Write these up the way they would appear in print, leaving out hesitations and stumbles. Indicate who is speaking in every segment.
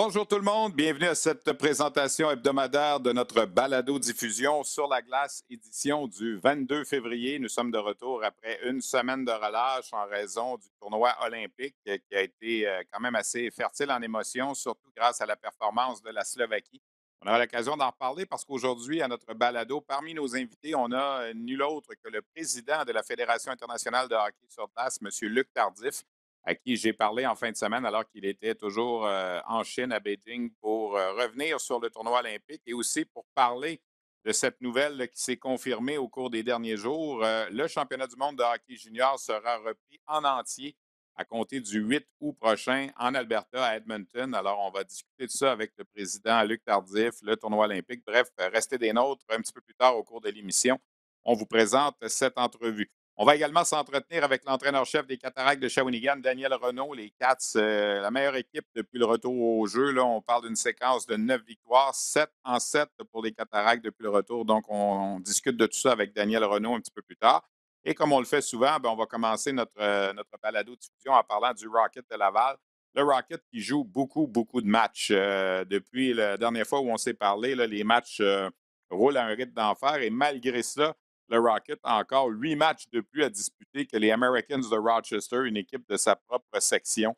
Speaker 1: Bonjour tout le monde, bienvenue à cette présentation hebdomadaire de notre balado-diffusion sur la glace, édition du 22 février. Nous sommes de retour après une semaine de relâche en raison du tournoi olympique qui a été quand même assez fertile en émotions, surtout grâce à la performance de la Slovaquie. On aura l'occasion d'en reparler parce qu'aujourd'hui, à notre balado, parmi nos invités, on a nul autre que le président de la Fédération internationale de hockey sur glace, M. Luc Tardif, à qui j'ai parlé en fin de semaine alors qu'il était toujours en Chine, à Beijing, pour revenir sur le tournoi olympique et aussi pour parler de cette nouvelle qui s'est confirmée au cours des derniers jours. Le championnat du monde de hockey junior sera repris en entier à compter du 8 août prochain en Alberta, à Edmonton. Alors, on va discuter de ça avec le président Luc Tardif, le tournoi olympique. Bref, restez des nôtres un petit peu plus tard au cours de l'émission. On vous présente cette entrevue. On va également s'entretenir avec l'entraîneur-chef des Cataractes de Shawinigan, Daniel Renaud. Les Cats, la meilleure équipe depuis le retour au jeu. Là, on parle d'une séquence de 9 victoires, 7 en 7 pour les Cataractes depuis le retour. Donc, on discute de tout ça avec Daniel Renaud un petit peu plus tard. Et comme on le fait souvent, ben, on va commencer notre balado-diffusion en parlant du Rocket de Laval. Le Rocket qui joue beaucoup, beaucoup de matchs. Depuis la dernière fois où on s'est parlé, là, les matchs roulent à un rythme d'enfer. Et malgré ça, le Rocket a encore 8 matchs de plus à disputer que les Americans de Rochester, une équipe de sa propre section.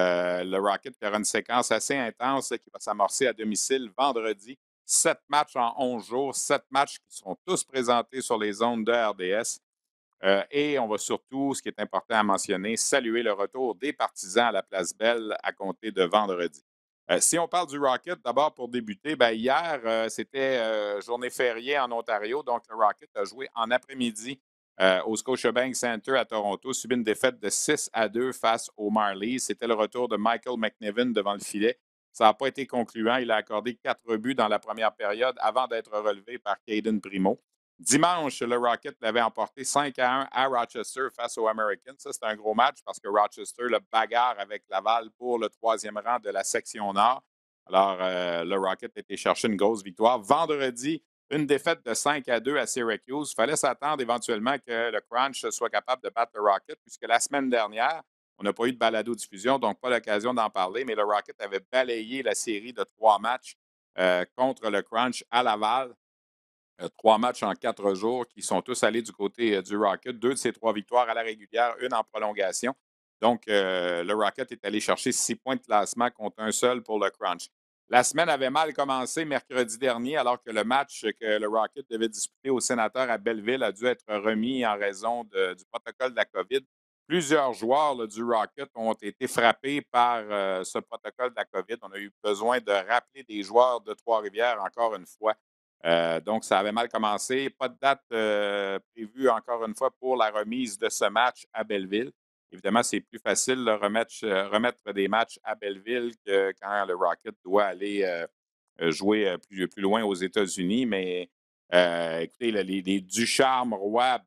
Speaker 1: Le Rocket qui aura une séquence assez intense qui va s'amorcer à domicile vendredi. 7 matchs en 11 jours, 7 matchs qui seront tous présentés sur les ondes de RDS. Et on va surtout, ce qui est important à mentionner, saluer le retour des partisans à la Place Belle à compter de vendredi. Si on parle du Rocket, d'abord pour débuter, ben hier, c'était journée fériée en Ontario, donc le Rocket a joué en après-midi au Scotiabank Center à Toronto, subi une défaite de 6-2 face aux Marlies. C'était le retour de Michael McNiven devant le filet. Ça n'a pas été concluant. Il a accordé 4 buts dans la première période avant d'être relevé par Caden Primo. Dimanche, le Rocket l'avait emporté 5-1 à Rochester face aux Americans. Ça, c'est un gros match parce que Rochester le bagarre avec Laval pour le troisième rang de la section Nord. Alors, le Rocket a été chercher une grosse victoire. Vendredi, une défaite de 5-2 à Syracuse. Il fallait s'attendre éventuellement que le Crunch soit capable de battre le Rocket, puisque la semaine dernière, on n'a pas eu de balado-diffusion, donc pas l'occasion d'en parler, mais le Rocket avait balayé la série de 3 matchs contre le Crunch à Laval. 3 matchs en 4 jours qui sont tous allés du côté du Rocket. 2 de ces 3 victoires à la régulière, une en prolongation. Donc, le Rocket est allé chercher 6 points de classement contre un seul pour le Crunch. La semaine avait mal commencé mercredi dernier, alors que le match que le Rocket devait disputer au Sénateur à Belleville a dû être remis en raison du protocole de la COVID. Plusieurs joueurs là, du Rocket ont été frappés par ce protocole de la COVID. On a eu besoin de rappeler des joueurs de Trois-Rivières encore une fois. Donc, ça avait mal commencé. Pas de date prévue, encore une fois, pour la remise de ce match à Belleville. Évidemment, c'est plus facile de remettre des matchs à Belleville que quand le Rocket doit aller jouer plus loin aux États-Unis. Mais écoutez, là, les Ducharme, Roy,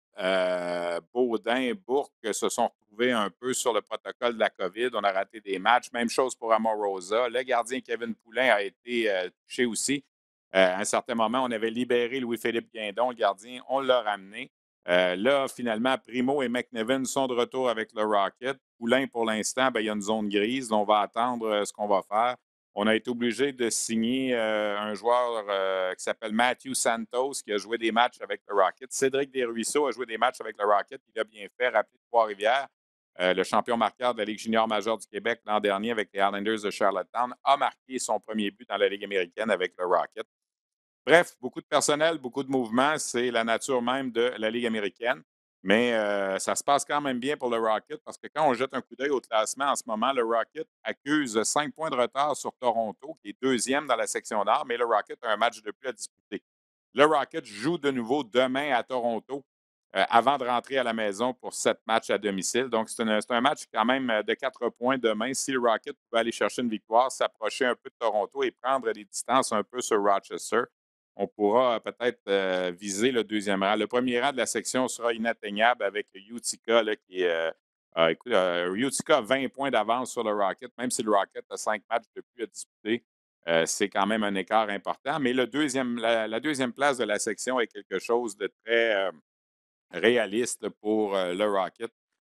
Speaker 1: Baudin, Bourque se sont retrouvés un peu sur le protocole de la COVID. On a raté des matchs. Même chose pour Amorosa. Le gardien Kevin Poulin a été touché aussi. À un certain moment, on avait libéré Louis-Philippe Guindon, le gardien. On l'a ramené. Là, finalement, Primo et McNevin sont de retour avec le Rocket. Poulain, pour l'instant, ben, il y a une zone grise. On va attendre ce qu'on va faire. On a été obligé de signer un joueur qui s'appelle Matthew Santos, qui a joué des matchs avec le Rocket. Cédric Desruisseaux a joué des matchs avec le Rocket. Il a bien fait, rappeler Trois-Rivières. Le champion marqueur de la Ligue junior majeure du Québec l'an dernier avec les Islanders de Charlottetown a marqué son premier but dans la Ligue américaine avec le Rocket. Bref, beaucoup de personnel, beaucoup de mouvements, c'est la nature même de la Ligue américaine. Mais ça se passe quand même bien pour le Rocket parce que quand on jette un coup d'œil au classement en ce moment, le Rocket accuse 5 points de retard sur Toronto, qui est deuxième dans la section nord, mais le Rocket a un match de plus à disputer. Le Rocket joue de nouveau demain à Toronto avant de rentrer à la maison pour 7 matchs à domicile. Donc, c'est un match quand même de 4 points demain. Si le Rocket pouvait aller chercher une victoire, s'approcher un peu de Toronto et prendre des distances un peu sur Rochester, on pourra peut-être viser le deuxième rang. Le premier rang de la section sera inatteignable avec Utica, là, qui est. Écoute, Utica a 20 points d'avance sur le Rocket, même si le Rocket a 5 matchs de plus à disputer. C'est quand même un écart important. Mais la deuxième place de la section est quelque chose de très réaliste pour le Rocket.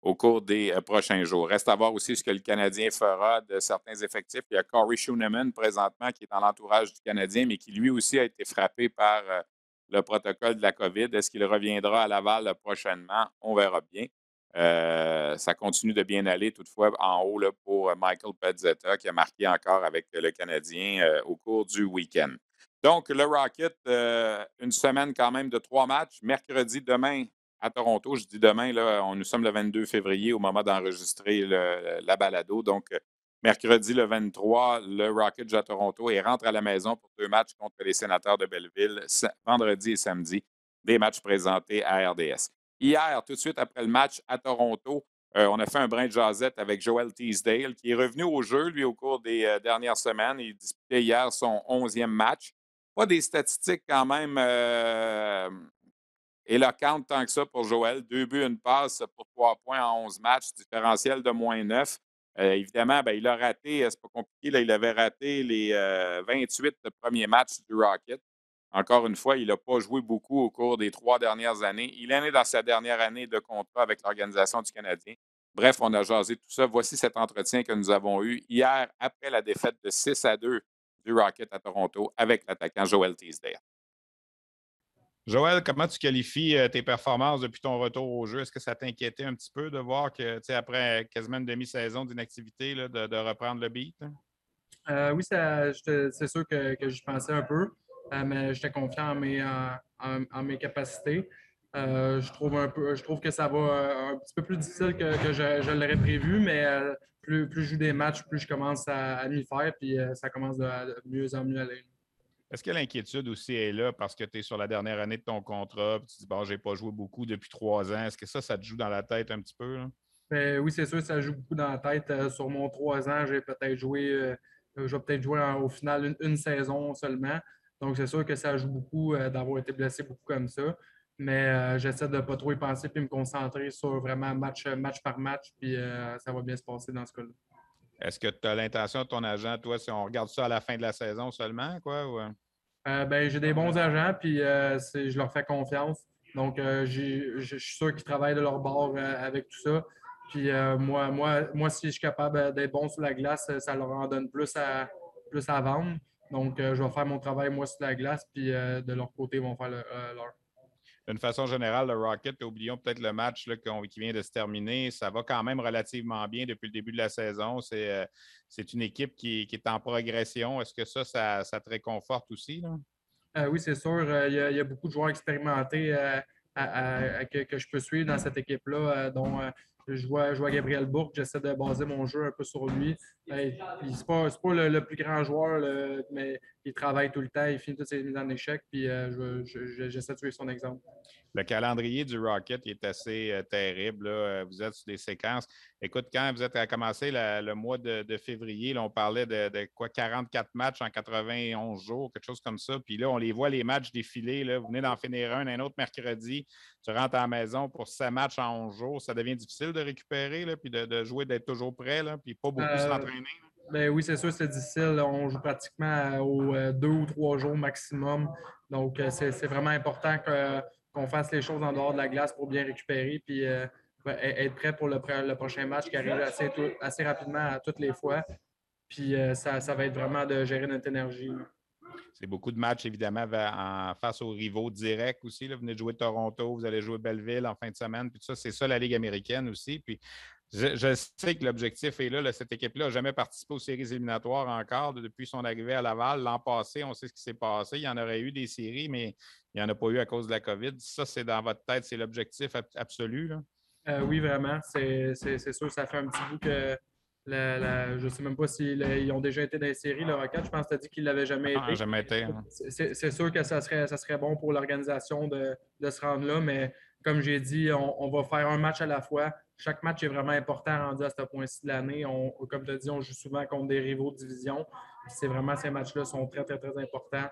Speaker 1: au cours des prochains jours. Reste à voir aussi ce que le Canadien fera de certains effectifs. Il y a Corey Schooneman présentement qui est dans l'entourage du Canadien, mais qui lui aussi a été frappé par le protocole de la COVID. Est-ce qu'il reviendra à Laval prochainement? On verra bien. Ça continue de bien aller, toutefois, en haut là, pour Michael Pezzetta, qui a marqué encore avec le Canadien au cours du week-end. Donc, le Rocket, une semaine quand même de 3 matchs. Mercredi, demain, à Toronto. Je dis demain, là, nous sommes le 22 février au moment d'enregistrer la balado. Donc, mercredi le 23, le Rocket joue à Toronto et rentre à la maison pour 2 matchs contre les Sénateurs de Belleville, vendredi et samedi, des matchs présentés à RDS. Hier, tout de suite après le match à Toronto, on a fait un brin de jasette avec Joel Teasdale, qui est revenu au jeu, lui, au cours des dernières semaines. Il disputait hier son 11e match. Pas des statistiques quand même éloquentes tant que ça pour Joël. 2 buts, une passe pour 3 points en 11 matchs, différentiel de -9. Évidemment, ben, il a raté, c'est pas compliqué, là, il avait raté les 28 premiers matchs du Rocket. Encore une fois, il n'a pas joué beaucoup au cours des 3 dernières années. Il en est dans sa dernière année de contrat avec l'Organisation du Canadien. Bref, on a jasé tout ça. Voici cet entretien que nous avons eu hier après la défaite de 6-2 du Rocket à Toronto avec l'attaquant Joel Teasdale.
Speaker 2: Joël, comment tu qualifies tes performances depuis ton retour au jeu? Est-ce que ça t'inquiétait un petit peu de voir que, après quasiment une demi-saison d'inactivité, là, de reprendre le beat?
Speaker 3: Oui, c'est sûr que j'y pensais un peu, mais j'étais confiant en mes capacités. Je trouve que ça va un petit peu plus difficile que je l'aurais prévu, mais plus je joue des matchs, plus je commence à m'y faire, puis ça commence de mieux en mieux aller.
Speaker 2: Est-ce que l'inquiétude aussi est là parce que tu es sur la dernière année de ton contrat, puis tu te dis, bon, j'ai pas joué beaucoup depuis 3 ans. Est-ce que ça te joue dans la tête un petit peu, là?
Speaker 3: Ben oui, c'est sûr, ça joue beaucoup dans la tête. Sur mon 3 ans, je vais peut-être jouer au final une saison seulement. Donc, c'est sûr que ça joue beaucoup d'avoir été blessé beaucoup comme ça. Mais j'essaie de ne pas trop y penser puis me concentrer sur vraiment match par match. Puis ça va bien se passer dans ce cas-là.
Speaker 2: Est-ce que tu as l'intention de ton agent, toi, si on regarde ça à la fin de la saison seulement, quoi? Ou...
Speaker 3: Ben, j'ai des bons agents, puis je leur fais confiance. Donc, je suis sûr qu'ils travaillent de leur bord avec tout ça. Puis moi, si je suis capable d'être bon sur la glace, ça leur en donne plus à vendre. Donc, je vais faire mon travail, moi, sur la glace, puis de leur côté, ils vont faire leur.
Speaker 2: D'une façon générale, le Rocket, oublions peut-être le match là, qui vient de se terminer, ça va quand même relativement bien depuis le début de la saison. C'est une équipe qui est en progression. Est-ce que ça te réconforte aussi, là?
Speaker 3: Oui, c'est sûr. Il y a beaucoup de joueurs expérimentés que je peux suivre dans cette équipe-là, dont je vois Gabriel Bourque. J'essaie de baser mon jeu un peu sur lui. C'est pas le plus grand joueur, mais il travaille tout le temps. Il finit toutes ses mises en échec. Puis j'essaie de suivre son exemple.
Speaker 2: Le calendrier du Rocket est assez terrible, là. Vous êtes sur des séquences. Écoute, quand vous êtes à commencer le mois de février, là, on parlait de quoi, 44 matchs en 91 jours, quelque chose comme ça. Puis là, on les voit, les matchs défiler. Là. Vous venez d'en finir un autre mercredi. Tu rentres à la maison pour 7 matchs en 11 jours. Ça devient difficile de récupérer, là, puis de jouer, d'être toujours prêt, là, puis pas beaucoup s'entraîner.
Speaker 3: Ben oui, c'est sûr, c'est difficile. On joue pratiquement aux 2 ou 3 jours maximum. Donc, c'est vraiment important qu'on fasse les choses en dehors de la glace pour bien récupérer puis être prêt pour le prochain match qui arrive assez rapidement à toutes les fois. Puis ça va être vraiment de gérer notre énergie.
Speaker 2: C'est beaucoup de matchs, évidemment, face aux rivaux directs aussi. Là. Vous venez de jouer Toronto, vous allez jouer Belleville en fin de semaine. Puis tout ça, c'est ça la Ligue américaine aussi. Puis je sais que l'objectif est là. Cette équipe-là n'a jamais participé aux séries éliminatoires encore depuis son arrivée à Laval. L'an passé, on sait ce qui s'est passé. Il y en aurait eu des séries, mais il n'y en a pas eu à cause de la COVID. Ça, c'est dans votre tête, c'est l'objectif absolu, là?
Speaker 3: Oui, vraiment. C'est sûr, ça fait un petit bout que je ne sais même pas s'ils ont déjà été dans les séries, le Rocket. Je pense que tu as dit qu'ils ne l'avaient jamais
Speaker 2: Ah,
Speaker 3: été.
Speaker 2: jamais été. Hein.
Speaker 3: C'est sûr que ça serait bon pour l'organisation de se rendre là, mais comme j'ai dit, on va faire un match à la fois. Chaque match est vraiment important rendu à ce point-ci de l'année. Comme tu as dit, on joue souvent contre des rivaux de division. C'est vraiment ces matchs-là sont très, très, très importants.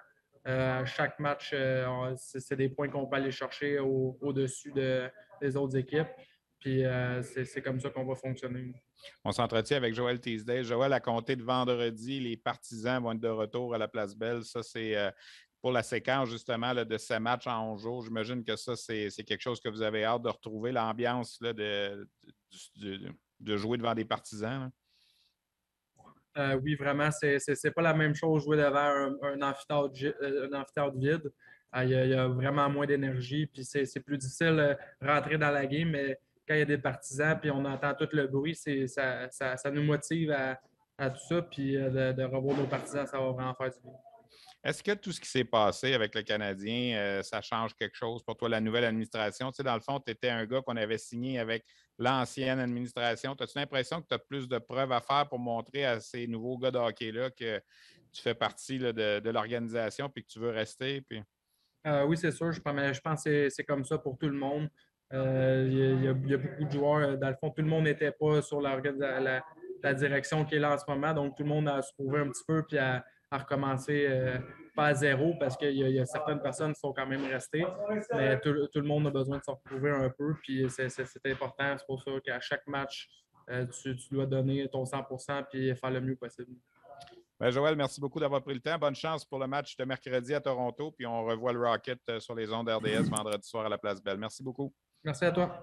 Speaker 3: Chaque match, c'est des points qu'on peut aller chercher au-dessus des autres équipes. Puis c'est comme ça qu'on va fonctionner.
Speaker 2: On s'entretient avec Joël Teasdale. Joël, à compter de vendredi, les partisans vont être de retour à la Place Belle. Ça, c'est pour la séquence, justement, là, de ces matchs en 11 jours. J'imagine que ça, c'est quelque chose que vous avez hâte de retrouver, l'ambiance là, de jouer devant des partisans?
Speaker 3: Oui, vraiment, c'est pas la même chose jouer devant un amphithéâtre vide. Il y a vraiment moins d'énergie, puis c'est plus difficile de rentrer dans la game, mais quand il y a des partisans, puis on entend tout le bruit, ça nous motive à tout ça, puis de revoir nos partisans, ça va vraiment faire du bien.
Speaker 2: Est-ce que tout ce qui s'est passé avec le Canadien, ça change quelque chose pour toi, la nouvelle administration? Tu sais, dans le fond, tu étais un gars qu'on avait signé avec l'ancienne administration. As-tu l'impression que tu as plus de preuves à faire pour montrer à ces nouveaux gars de hockey-là que tu fais partie là, de l'organisation et que tu veux rester? Puis...
Speaker 3: Oui, c'est sûr. Je pense que c'est comme ça pour tout le monde. Il y a beaucoup de joueurs. Dans le fond, tout le monde n'était pas sur la direction qui est là en ce moment. Donc, tout le monde a à se trouver un petit peu puis à recommencer pas à zéro parce qu'il y a certaines personnes qui sont quand même restées. Mais tout le monde a besoin de se retrouver un peu. Puis, c'est important. C'est pour ça qu'à chaque match, tu dois donner ton 100% puis faire le mieux possible.
Speaker 2: Bien, Joël, merci beaucoup d'avoir pris le temps. Bonne chance pour le match de mercredi à Toronto. Puis on revoit le Rocket sur les ondes RDS vendredi soir à la Place Belle. Merci beaucoup.
Speaker 3: Merci à toi.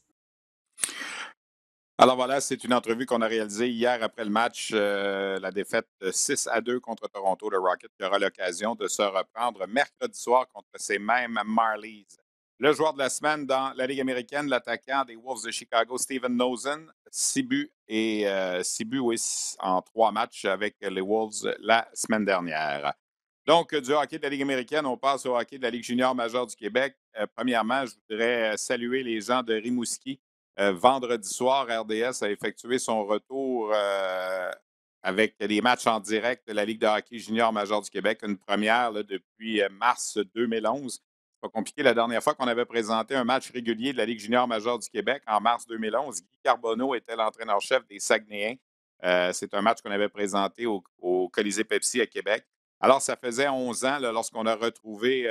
Speaker 1: Alors voilà, c'est une entrevue qu'on a réalisée hier après le match, la défaite de 6-2 contre Toronto. Le Rocket qui aura l'occasion de se reprendre mercredi soir contre ces mêmes Marlies. Le joueur de la semaine dans la Ligue américaine, l'attaquant des Wolves de Chicago, Steven Nosen, 6 buts et 6 buts oui, en 3 matchs avec les Wolves la semaine dernière. Donc, du hockey de la Ligue américaine, on passe au hockey de la Ligue junior majeure du Québec. Premièrement, je voudrais saluer les gens de Rimouski. Vendredi soir, RDS a effectué son retour avec les matchs en direct de la Ligue de hockey junior majeure du Québec, une première là, depuis mars 2011. C'est pas compliqué. La dernière fois qu'on avait présenté un match régulier de la Ligue junior majeure du Québec, en mars 2011, Guy Carbonneau était l'entraîneur-chef des Saguenayens. C'est un match qu'on avait présenté au Colisée Pepsi à Québec. Alors, ça faisait 11 ans là, lorsqu'on a retrouvé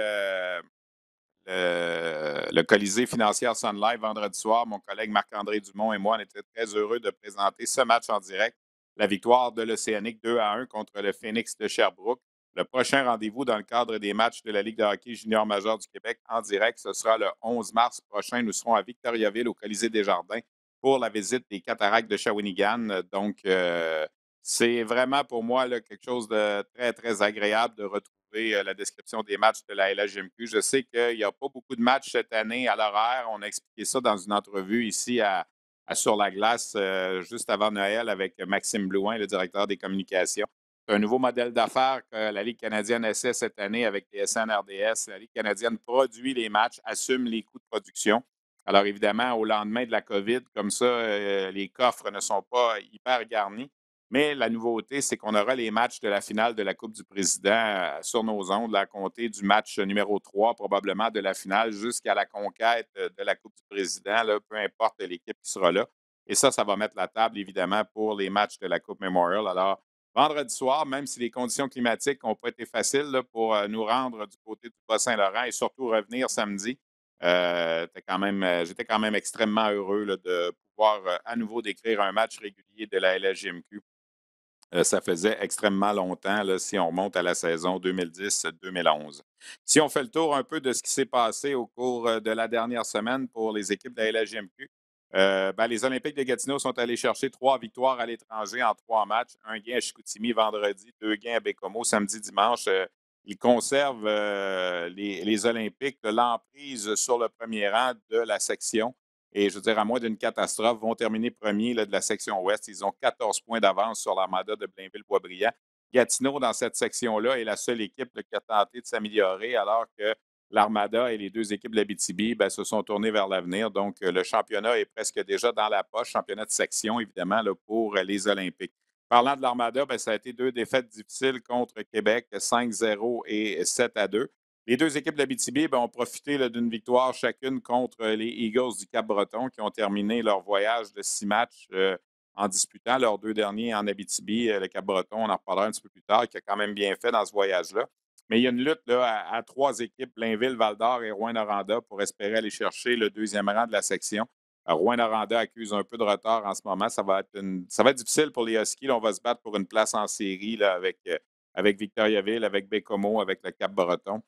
Speaker 1: le Colisée financière Sun Life vendredi soir. Mon collègue Marc-André Dumont et moi, on était très heureux de présenter ce match en direct. La victoire de l'Océanique 2-1 contre le Phoenix de Sherbrooke. Le prochain rendez-vous dans le cadre des matchs de la Ligue de hockey junior majeur du Québec en direct, ce sera le 11 mars prochain. Nous serons à Victoriaville, au Colisée des Jardins, pour la visite des cataractes de Shawinigan. Donc, c'est vraiment pour moi là, quelque chose de très, très agréable de retrouver la description des matchs de la LHJMQ. Je sais qu'il n'y a pas beaucoup de matchs cette année à l'horaire. On a expliqué ça dans une entrevue ici à Sur la glace juste avant Noël avec Maxime Blouin, le directeur des communications. C'est un nouveau modèle d'affaires que la Ligue canadienne essaie cette année avec les SNRDS. La Ligue canadienne produit les matchs, assume les coûts de production. Alors évidemment, au lendemain de la COVID, comme ça, les coffres ne sont pas hyper garnis. Mais la nouveauté, c'est qu'on aura les matchs de la finale de la Coupe du Président sur nos ondes, à compter du match numéro 3, probablement de la finale, jusqu'à la conquête de la Coupe du Président, là, peu importe l'équipe qui sera là. Et ça va mettre la table, évidemment, pour les matchs de la Coupe Memorial. Alors, vendredi soir, même si les conditions climatiques n'ont pas été faciles là, pour nous rendre du côté du Bas-Saint-Laurent et surtout revenir samedi, j'étais quand même extrêmement heureux là, de pouvoir à nouveau décrire un match régulier de la LHJMQ. Ça faisait extrêmement longtemps, là, si on remonte à la saison 2010-2011. Si on fait le tour un peu de ce qui s'est passé au cours de la dernière semaine pour les équipes de la LHJMQ, les Olympiques de Gatineau sont allés chercher 3 victoires à l'étranger en 3 matchs. Un gain à Chicoutimi vendredi, 2 gains à Bécomo samedi, dimanche. Ils conservent les Olympiques de l'emprise sur le premier rang de la section. Et je veux dire, à moins d'une catastrophe, vont terminer premiers là, de la section ouest. Ils ont 14 points d'avance sur l'Armada de Blainville-Boisbriand. Gatineau, dans cette section-là, est la seule équipe là, qui a tenté de s'améliorer, alors que l'Armada et les 2 équipes de l'Abitibi se sont tournées vers l'avenir. Donc, le championnat est presque déjà dans la poche, championnat de section, évidemment, là, pour les Olympiques. Parlant de l'Armada, ça a été 2 défaites difficiles contre Québec, 5-0 et 7-2. Les 2 équipes de l'Abitibi ont profité d'une victoire chacune contre les Eagles du Cap-Breton qui ont terminé leur voyage de 6 matchs en disputant leurs 2 derniers en Abitibi. Le Cap-Breton, on en reparlera un petit peu plus tard, qui a quand même bien fait dans ce voyage-là. Mais il y a une lutte là, à 3 équipes, Blainville, Val-d'Or et Rouyn-Noranda, pour espérer aller chercher le 2e rang de la section. Rouyn-Noranda accuse un peu de retard en ce moment. Ça va être difficile pour les Huskies. Là, on va se battre pour une place en série là, avec Victoriaville, avec Bécomo, avec le Cap-Breton.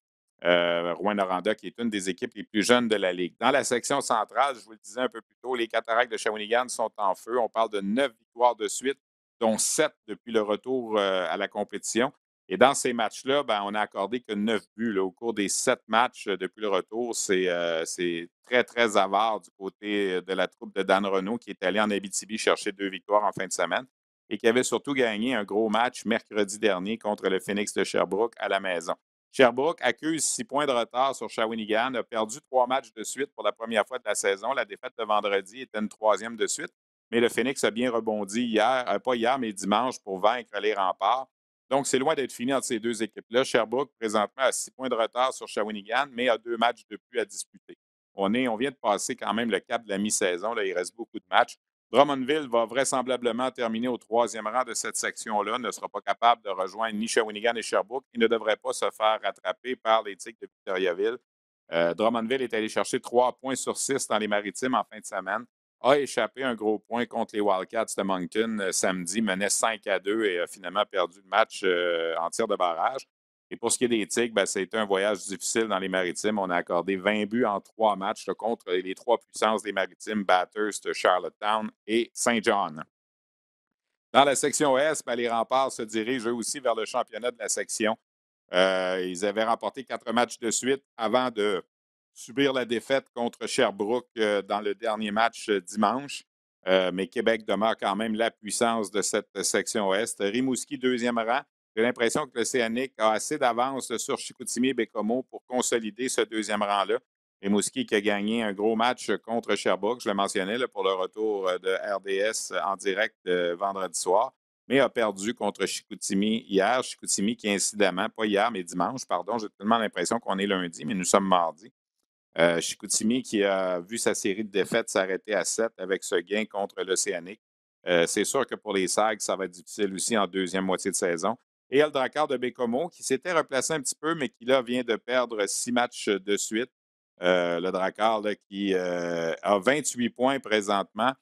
Speaker 1: Rouyn-Noranda, qui est une des équipes les plus jeunes de la Ligue. Dans la section centrale, je vous le disais un peu plus tôt, les Cataractes de Shawinigan sont en feu. On parle de 9 victoires de suite, dont 7 depuis le retour à la compétition. Et dans ces matchs-là, ben, on n'a accordé que 9 buts là, au cours des 7 matchs depuis le retour. C'est très, très avare du côté de la troupe de Dan Renault qui est allé en Abitibi chercher 2 victoires en fin de semaine et qui avait surtout gagné un gros match mercredi dernier contre le Phoenix de Sherbrooke à la maison. Sherbrooke accuse 6 points de retard sur Shawinigan, a perdu 3 matchs de suite pour la première fois de la saison. La défaite de vendredi était une 3e de suite, mais le Phoenix a bien rebondi hier, pas hier, mais dimanche, pour vaincre les Remparts. Donc, c'est loin d'être fini entre ces deux équipes-là. Sherbrooke, présentement, a 6 points de retard sur Shawinigan, mais a 2 matchs de plus à disputer. On vient de passer quand même le cap de la mi-saison. Là, il reste beaucoup de matchs. Drummondville va vraisemblablement terminer au 3e rang de cette section-là, ne sera pas capable de rejoindre ni Shawinigan et Sherbrooke et ne devrait pas se faire rattraper par les Tigres de Victoriaville. Drummondville est allé chercher 3 points sur 6 dans les Maritimes en fin de semaine, a échappé un gros point contre les Wildcats de Moncton samedi, menait 5-2 et a finalement perdu le match en tir de barrage. Et pour ce qui est des Tigres, ben, ça a été un voyage difficile dans les Maritimes. On a accordé 20 buts en 3 matchs là, contre les 3 puissances des Maritimes, Bathurst, Charlottetown et Saint John. Dans la section Est, ben, les Remparts se dirigent eux aussi vers le championnat de la section. Ils avaient remporté 4 matchs de suite avant de subir la défaite contre Sherbrooke dans le dernier match dimanche. Mais Québec demeure quand même la puissance de cette section Est. Rimouski, 2e rang. J'ai l'impression que l'Océanique a assez d'avance sur Chicoutimi et Bécomo pour consolider ce 2e rang-là. Rimouski qui a gagné un gros match contre Sherbrooke, je le mentionnais, là, pour le retour de RDS en direct vendredi soir, mais a perdu contre Chicoutimi hier. Chicoutimi qui, incidemment, pas hier, mais dimanche, pardon, j'ai tellement l'impression qu'on est lundi, mais nous sommes mardi. Chicoutimi qui a vu sa série de défaites s'arrêter à 7 avec ce gain contre l'Océanique. C'est sûr que pour les Sags, ça va être difficile aussi en deuxième moitié de saison. Et il y a le Drakkar de Bécomo qui s'était replacé un petit peu, mais qui là vient de perdre 6 matchs de suite. Le Drakkar là, qui a 28 points présentement.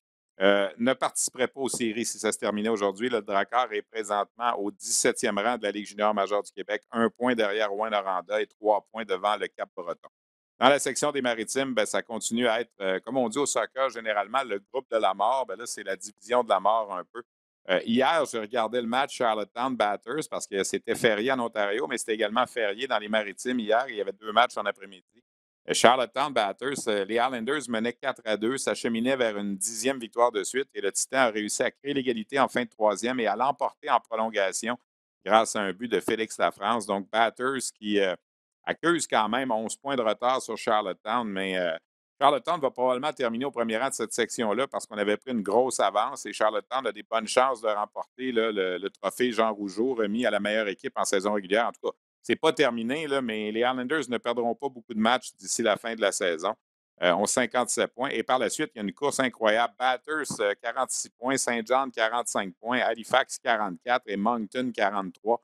Speaker 1: Ne participerait pas aux séries si ça se terminait aujourd'hui. Le Drakkar est présentement au 17e rang de la Ligue junior majeure du Québec, 1 point derrière Rouyn-Noranda et 3 points devant le Cap-Breton. Dans la section des Maritimes, ben, ça continue à être, comme on dit au soccer, généralement, le groupe de la mort. Ben là, c'est la division de la mort un peu. Hier, je regardais le match Charlottetown Batters parce que c'était férié en Ontario, mais c'était également férié dans les Maritimes hier. Il y avait 2 matchs en après-midi. Charlottetown Batters, les Islanders menaient 4-2, s'acheminaient vers une 10e victoire de suite et le Titan a réussi à créer l'égalité en fin de 3e et à l'emporter en prolongation grâce à un but de Félix Lafrance. Donc, Batters qui accuse quand même 11 points de retard sur Charlottetown, mais Charlottetown va probablement terminer au premier rang de cette section-là parce qu'on avait pris une grosse avance et Charlottetown a des bonnes chances de remporter là, le trophée Jean Rougeau remis à la meilleure équipe en saison régulière. En tout cas, c'est pas terminé, là, mais les Islanders ne perdront pas beaucoup de matchs d'ici la fin de la saison. Ont 57 points. Et par la suite, il y a une course incroyable. Batters, 46 points. Saint John, 45 points. Halifax, 44 et Moncton, 43.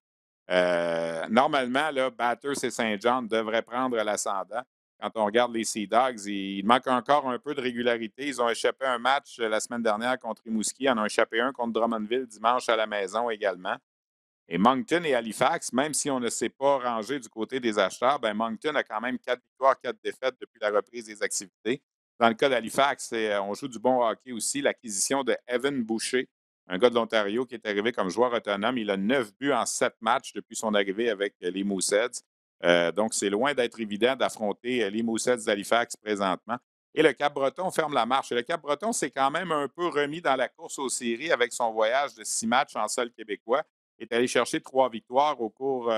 Speaker 1: Normalement, là, Bathurst et Saint John devraient prendre l'ascendant. Quand on regarde les Sea Dogs, il manque encore un peu de régularité. Ils ont échappé un match la semaine dernière contre Rimouski. Ils en ont échappé un contre Drummondville dimanche à la maison également. Et Moncton et Halifax, même si on ne s'est pas rangé du côté des acheteurs, ben Moncton a quand même 4 victoires, 4 défaites depuis la reprise des activités. Dans le cas d'Halifax, on joue du bon hockey aussi. L'acquisition de Evan Boucher, un gars de l'Ontario qui est arrivé comme joueur autonome. Il a 9 buts en 7 matchs depuis son arrivée avec les Mooseheads. Donc, c'est loin d'être évident d'affronter les Mooseheads d'Halifax présentement. Et le Cap-Breton ferme la marche. Et le Cap-Breton s'est quand même un peu remis dans la course aux séries avec son voyage de 6 matchs en sol québécois. Il est allé chercher 3 victoires au cours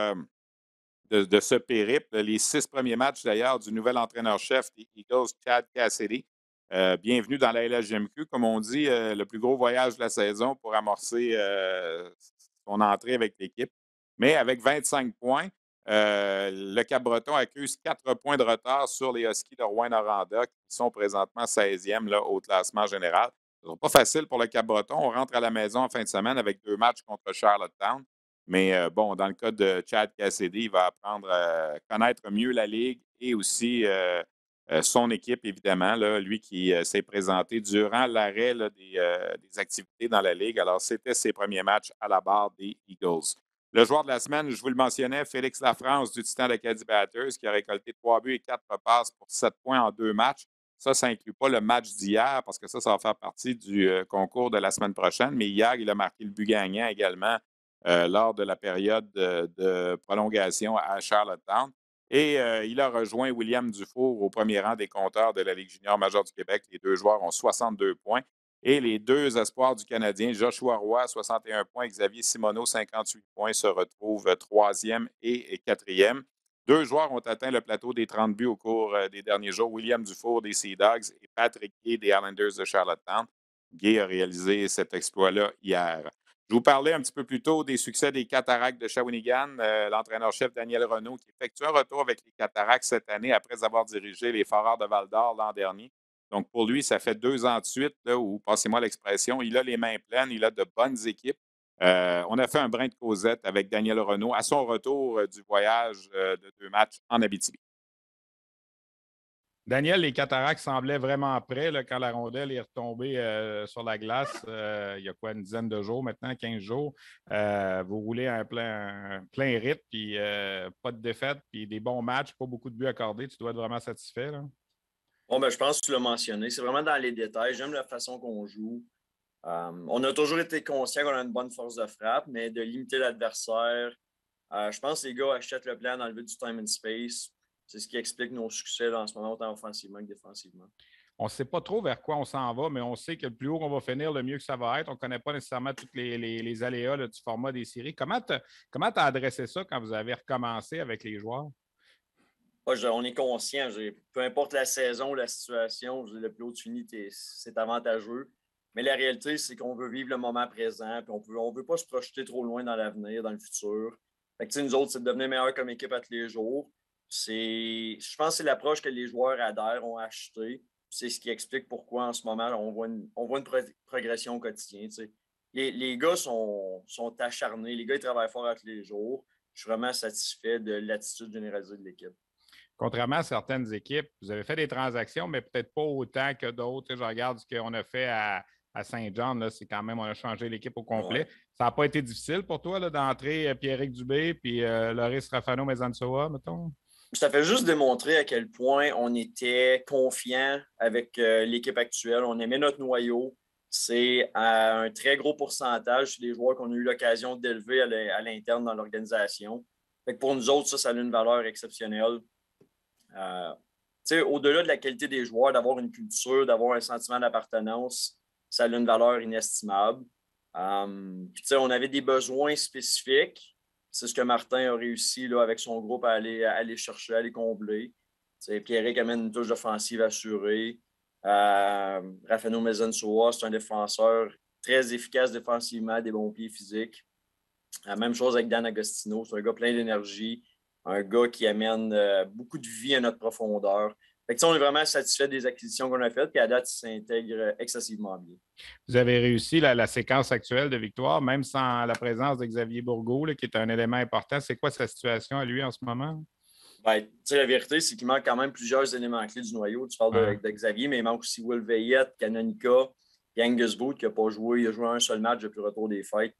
Speaker 1: de ce périple. Les 6 premiers matchs, d'ailleurs, du nouvel entraîneur-chef des Eagles, Chad Cassidy. Bienvenue dans la LHJMQ, comme on dit, le plus gros voyage de la saison pour amorcer son entrée avec l'équipe. Mais avec 25 points, le Cap-Breton accuse 4 points de retard sur les Huskies de Rouyn-Noranda, qui sont présentement 16e là, au classement général. Ce ne sera pas facile pour le Cap-Breton. On rentre à la maison en fin de semaine avec 2 matchs contre Charlottetown. Mais bon, dans le cas de Chad Cassidy, il va apprendre à connaître mieux la Ligue et aussi son équipe, évidemment, là, lui qui s'est présenté durant l'arrêt là, des activités dans la Ligue. Alors, c'était ses premiers matchs à la barre des Eagles. Le joueur de la semaine, je vous le mentionnais, Félix Lafrance du Titan d'Acadie Batters, qui a récolté 3 buts et 4 passes pour 7 points en 2 matchs. Ça n'inclut pas le match d'hier parce que ça va faire partie du concours de la semaine prochaine. Mais hier, il a marqué le but gagnant également lors de la période de prolongation à Charlottetown. Et il a rejoint William Dufour au premier rang des compteurs de la Ligue junior majeure du Québec. Les deux joueurs ont 62 points. Et les deux espoirs du Canadien, Joshua Roy, 61 points, Xavier Simoneau, 58 points, se retrouvent troisième et quatrième. Deux joueurs ont atteint le plateau des 30 buts au cours des derniers jours, William Dufour des Sea Dogs et Patrick Gay des Islanders de Charlottetown. Gay a réalisé cet exploit-là hier. Je vous parlais un petit peu plus tôt des succès des Cataractes de Shawinigan. L'entraîneur-chef Daniel Renaud qui effectue un retour avec les Cataractes cette année après avoir dirigé les Foreurs de Val-d'Or l'an dernier. Donc, pour lui, ça fait 2 ans de suite, là, où, passez-moi l'expression, il a les mains pleines, il a de bonnes équipes. On a fait un brin de causette avec Daniel Renaud à son retour du voyage de 2 matchs en Abitibi.
Speaker 2: Daniel, les Cataractes semblaient vraiment prêts là, quand la rondelle est retombée sur la glace il y a quoi, une dizaine de jours maintenant, 15 jours. Vous roulez un plein rythme, puis pas de défaite, puis des bons matchs, pas beaucoup de buts accordés. Tu dois être vraiment satisfait, là?
Speaker 4: Bon, ben, je pense que tu l'as mentionné. C'est vraiment dans les détails. J'aime la façon qu'on joue. On a toujours été conscient qu'on a une bonne force de frappe, mais de limiter l'adversaire. Je pense que les gars achètent le plan d'enlever du time and space. C'est ce qui explique nos succès là, en ce moment, autant offensivement que défensivement.
Speaker 2: On ne sait pas trop vers quoi on s'en va, mais on sait que le plus haut on va finir, le mieux que ça va être. On ne connaît pas nécessairement tous les aléas là, du format des séries. Comment tu as adressé ça quand vous avez recommencé avec les joueurs?
Speaker 4: On est conscient. Peu importe la saison ou la situation, le plus haut tu finis, c'est avantageux. Mais la réalité, c'est qu'on veut vivre le moment présent, puis on veut pas se projeter trop loin dans l'avenir, dans le futur. Fait que, nous autres, c'est de devenir meilleurs comme équipe à tous les jours. Je pense que c'est l'approche que les joueurs adhèrent, ont acheté. C'est ce qui explique pourquoi en ce moment, on voit une progression au quotidien. Les gars sont acharnés, les gars ils travaillent fort à tous les jours. Je suis vraiment satisfait de l'attitude généralisée de l'équipe.
Speaker 2: Contrairement à certaines équipes, vous avez fait des transactions, mais peut-être pas autant que d'autres. Je regarde ce qu'on a fait à Saint-Jean, c'est quand même, on a changé l'équipe au complet. Ouais. Ça n'a pas été difficile pour toi là, d'entrer Pierrick Dubé puis Loris Rafano Mezansoa, mettons?
Speaker 4: Ça fait juste démontrer à quel point on était confiant avec l'équipe actuelle. On aimait notre noyau. C'est un très gros pourcentage des joueurs qu'on a eu l'occasion d'élever à l'interne dans l'organisation. Pour nous autres, ça a une valeur exceptionnelle. Au-delà de la qualité des joueurs, d'avoir une culture, d'avoir un sentiment d'appartenance, ça a une valeur inestimable. On avait des besoins spécifiques. C'est ce que Martin a réussi là, avec son groupe à aller chercher, à aller combler. Pierrick amène une touche offensive assurée. Rafano Mezansoa, c'est un défenseur très efficace défensivement, des bons pieds physiques. Même chose avec Dan Agostino, c'est un gars plein d'énergie, un gars qui amène beaucoup de vie à notre profondeur. On est vraiment satisfait des acquisitions qu'on a faites, puis à date, il s'intègre excessivement bien.
Speaker 2: Vous avez réussi la séquence actuelle de victoire, même sans la présence de Xavier Bourgault, là, qui est un élément important. C'est quoi sa situation à lui en ce moment?
Speaker 4: Ben, la vérité, c'est qu'il manque quand même plusieurs éléments clés du noyau. Tu parles de Xavier, mais il manque aussi Will Veillette, Canonica, et Angus Booth, qui n'a pas joué. Il a joué un seul match depuis le retour des fêtes.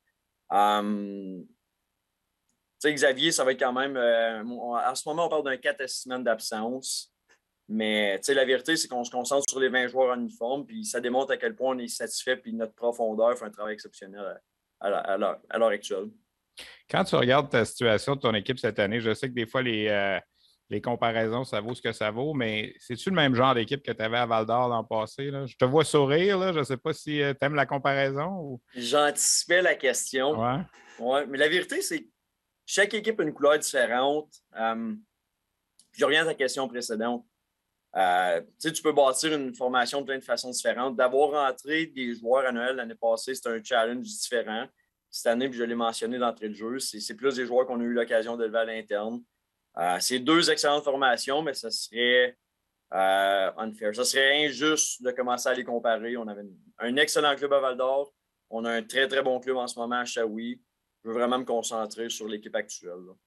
Speaker 4: Xavier, ça va être quand même... en ce moment, on parle d'un 4 à 6 semaines d'absence. Mais la vérité, c'est qu'on se concentre sur les 20 joueurs en uniforme, puis ça démontre à quel point on est satisfait, puis notre profondeur fait un travail exceptionnel à l'heure actuelle.
Speaker 2: Quand tu regardes ta situation de ton équipe cette année, je sais que des fois, les comparaisons, ça vaut ce que ça vaut, mais c'est-tu le même genre d'équipe que tu avais à Val-d'Or l'an passé? Là? Je te vois sourire, là. Je ne sais pas si tu aimes la comparaison. Ou...
Speaker 4: J'anticipais la question.
Speaker 2: Ouais.
Speaker 4: Ouais, mais la vérité, c'est que chaque équipe a une couleur différente. Je reviens à ta question précédente. Tu peux bâtir une formation de plein de façons différentes. D'avoir rentré des joueurs à Noël l'année passée, c'est un challenge différent. Cette année, puis je l'ai mentionné d'entrée de jeu, c'est plus des joueurs qu'on a eu l'occasion d'élever à l'interne. C'est 2 excellentes formations, mais ça serait unfair. Ça serait injuste de commencer à les comparer. On avait un excellent club à Val-d'Or. On a un très, très bon club en ce moment à Shawi. Je veux vraiment me concentrer sur l'équipe actuelle. Là.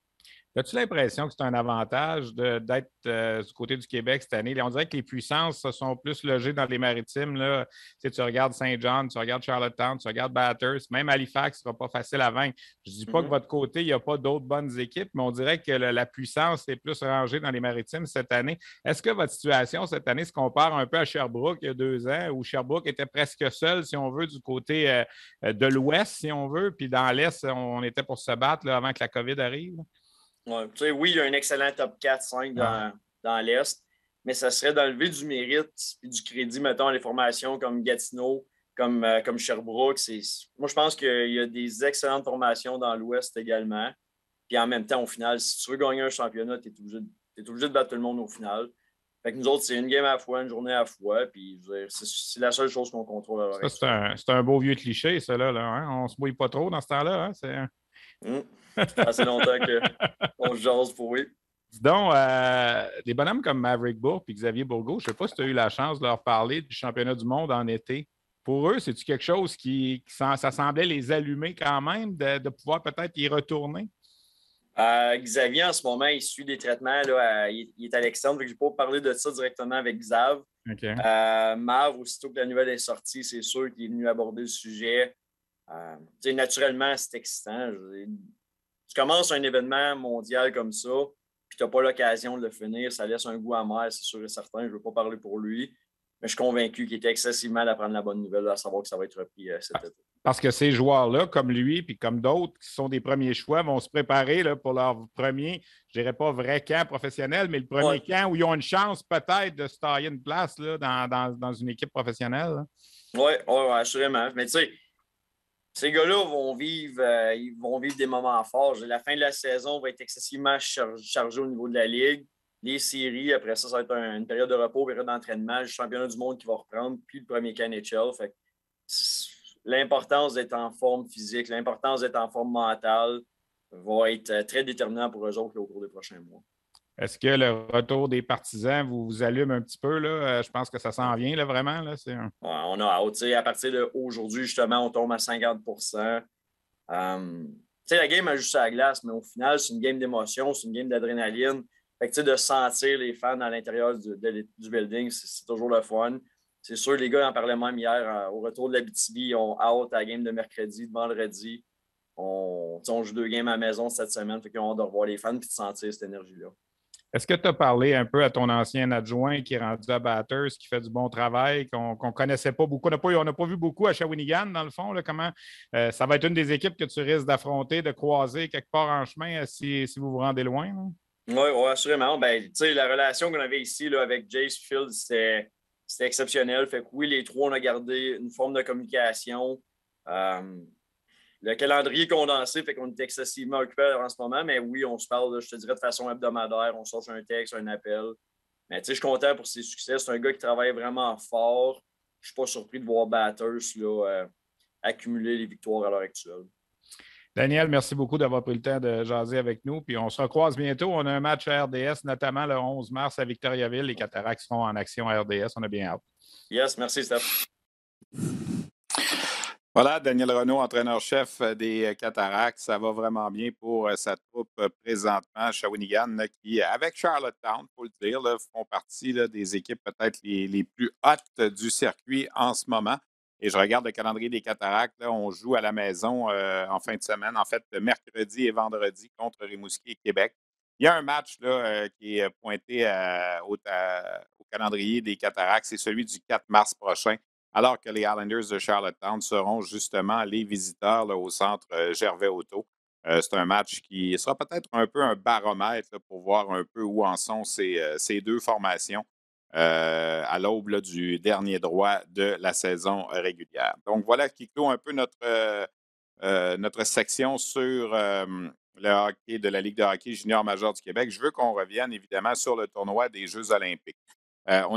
Speaker 2: As-tu l'impression que c'est un avantage d'être du côté du Québec cette année? On dirait que les puissances se sont plus logées dans les maritimes. Là. Tu regardes Saint-John, tu regardes Charlottetown, tu regardes Bathurst, même Halifax ne sera pas facile à vaincre. Je ne dis pas que de votre côté, il n'y a pas d'autres bonnes équipes, mais on dirait que la puissance est plus rangée dans les maritimes cette année. Est-ce que votre situation cette année se compare un peu à Sherbrooke il y a 2 ans, où Sherbrooke était presque seul, si on veut, du côté de l'Ouest, si on veut, puis dans l'Est, on était pour se battre là, avant que la COVID arrive?
Speaker 4: Ouais, oui, il y a un excellent top 4-5 dans l'Est, mais ça serait d'enlever du mérite et du crédit, mettons, à les formations comme Gatineau, comme Sherbrooke. Moi, je pense qu'il y a des excellentes formations dans l'Ouest également. Puis en même temps, au final, si tu veux gagner un championnat, tu es obligé de battre tout le monde au final. Fait que nous autres, c'est une game à la fois, une journée à la fois. Puis c'est la seule chose qu'on contrôle.
Speaker 2: Ça, c'est un beau vieux cliché, ça, là. Hein? On ne se mouille pas trop dans ce temps-là. Hein?
Speaker 4: Assez longtemps qu'on jase pour oui.
Speaker 2: Dis donc, des bonhommes comme Maverick Bourque et Xavier Bourgault, je ne sais pas si tu as eu la chance de leur parler du championnat du monde en été. Pour eux, c'est-tu quelque chose ça semblait les allumer quand même, de pouvoir peut-être y retourner?
Speaker 4: Xavier, en ce moment, il suit des traitements. Là, il est à l'externe, donc je ne vais pas parler de ça directement avec Xav.
Speaker 2: Okay.
Speaker 4: Mav, aussitôt que la nouvelle est sortie, c'est sûr qu'il est venu aborder le sujet. Naturellement, c'est excitant. Tu commences un événement mondial comme ça, puis tu n'as pas l'occasion de le finir, ça laisse un goût amer, c'est sûr et certain. Je ne veux pas parler pour lui, mais je suis convaincu qu'il était excessivement d'apprendre la bonne nouvelle, à savoir que ça va être repris cet été.
Speaker 2: Parce que ces joueurs-là, comme lui, puis comme d'autres qui sont des premiers choix, vont se préparer là, pour leur premier, je dirais pas vrai camp professionnel, mais le premier camp où ils ont une chance peut-être de se tailler une place là, dans une équipe professionnelle.
Speaker 4: Oui, assurément. Mais tu sais, ces gars-là vont vivre des moments forts. La fin de la saison va être excessivement chargée au niveau de la Ligue. Les séries, après ça, ça va être une période de repos, une période d'entraînement, le championnat du monde qui va reprendre, puis le premier camp NHL. Fait que l'importance d'être en forme physique, l'importance d'être en forme mentale va être très déterminant pour eux autres là, au cours des prochains mois.
Speaker 2: Est-ce que le retour des partisans vous allume un petit peu? Là? Je pense que ça s'en vient là, vraiment. Là.
Speaker 4: On a hâte. À partir d'aujourd'hui, justement, on tombe à 50 la game a juste à la glace, mais au final, c'est une game d'émotion, c'est une game d'adrénaline. Fait que, de sentir les fans à l'intérieur du building, c'est toujours le fun. C'est sûr, les gars en parlaient même hier au retour de l'Abitibi, ils ont hâte à la game de mercredi, de vendredi. On joue 2 games à la maison cette semaine, fait qu'ils ont hâte de revoir les fans et de sentir cette énergie-là.
Speaker 2: Est-ce que tu as parlé un peu à ton ancien adjoint qui est rendu à Bathurst, qui fait du bon travail, qu'on ne connaissait pas beaucoup? On n'a pas vu beaucoup à Shawinigan, dans le fond. Là, comment ça va être une des équipes que tu risques d'affronter, de croiser quelque part en chemin si vous vous rendez loin?
Speaker 4: Oui, assurément. La relation qu'on avait ici là, avec Jace Field, c'était exceptionnel. Fait que oui, les trois, on a gardé une forme de communication. Le calendrier est condensé, fait qu'on est excessivement occupé en ce moment, mais oui, on se parle, je te dirais, de façon hebdomadaire. On sort un texte, un appel. Mais je suis content pour ses succès. C'est un gars qui travaille vraiment fort. Je ne suis pas surpris de voir Bathurst là, accumuler les victoires à l'heure actuelle.
Speaker 2: Daniel, merci beaucoup d'avoir pris le temps de jaser avec nous. Puis on se recroise bientôt. On a un match à RDS, notamment le 11 mars à Victoriaville. Les Cataractes seront en action à RDS. On a bien hâte.
Speaker 4: Yes, merci, Steph.
Speaker 1: Voilà, Daniel Renaud, entraîneur-chef des Cataractes. Ça va vraiment bien pour sa troupe présentement, Shawinigan, qui, avec Charlottetown, il faut le dire, là, font partie là, des équipes peut-être les plus hautes du circuit en ce moment. Et je regarde le calendrier des Cataractes. Là, on joue à la maison en fin de semaine, en fait, mercredi et vendredi contre Rimouski et Québec. Il y a un match là, qui est pointé au calendrier des Cataractes, c'est celui du 4 mars prochain, alors que les Islanders de Charlottetown seront justement les visiteurs là, au centre Gervais-Auto. C'est un match qui sera peut-être un peu un baromètre là, pour voir un peu où en sont ces deux formations à l'aube là, du dernier droit de la saison régulière. Donc voilà qui clôt un peu notre section sur le hockey de la Ligue de hockey junior majeur du Québec. Je veux qu'on revienne évidemment sur le tournoi des Jeux olympiques. On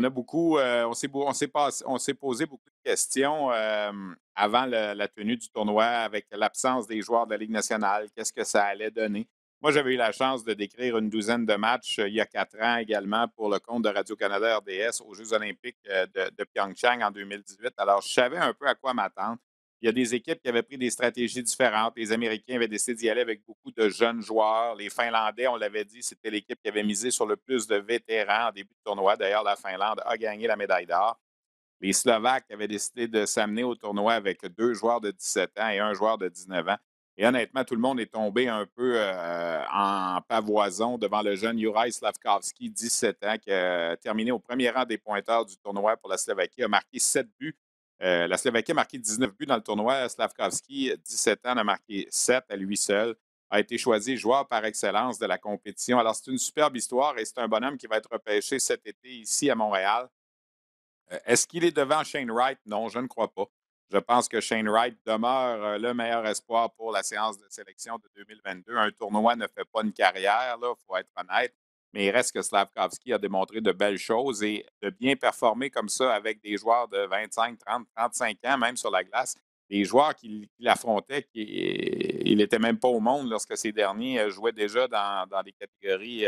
Speaker 1: s'est posé beaucoup de questions avant la tenue du tournoi avec l'absence des joueurs de la Ligue nationale. Qu'est-ce que ça allait donner? Moi, j'avais eu la chance de décrire une douzaine de matchs il y a 4 ans également pour le compte de Radio-Canada RDS aux Jeux olympiques de Pyeongchang en 2018. Alors, je savais un peu à quoi m'attendre. il y a des équipes qui avaient pris des stratégies différentes. Les Américains avaient décidé d'y aller avec beaucoup de jeunes joueurs. Les Finlandais, on l'avait dit, c'était l'équipe qui avait misé sur le plus de vétérans en début de tournoi. D'ailleurs, la Finlande a gagné la médaille d'or. Les Slovaques avaient décidé de s'amener au tournoi avec 2 joueurs de 17 ans et un joueur de 19 ans. Et honnêtement, tout le monde est tombé un peu en pavoison devant le jeune Juraj Slafkovský, 17 ans, qui a terminé au premier rang des pointeurs du tournoi pour la Slovaquie, a marqué 7 buts. La Slovaquie a marqué 19 buts dans le tournoi. Slafkovský, 17 ans, en a marqué 7 à lui seul. A été choisi joueur par excellence de la compétition. Alors, c'est une superbe histoire et c'est un bonhomme qui va être repêché cet été ici à Montréal. Est-ce qu'il est devant Shane Wright? Non, je ne crois pas. Je pense que Shane Wright demeure le meilleur espoir pour la séance de sélection de 2022. Un tournoi ne fait pas une carrière, il faut être honnête, mais il reste que Slafkovský a démontré de belles choses et de bien performer comme ça avec des joueurs de 25, 30, 35 ans, même sur la glace. Les joueurs qu'il affrontait, il n'était même pas au monde lorsque ces derniers jouaient déjà dans des catégories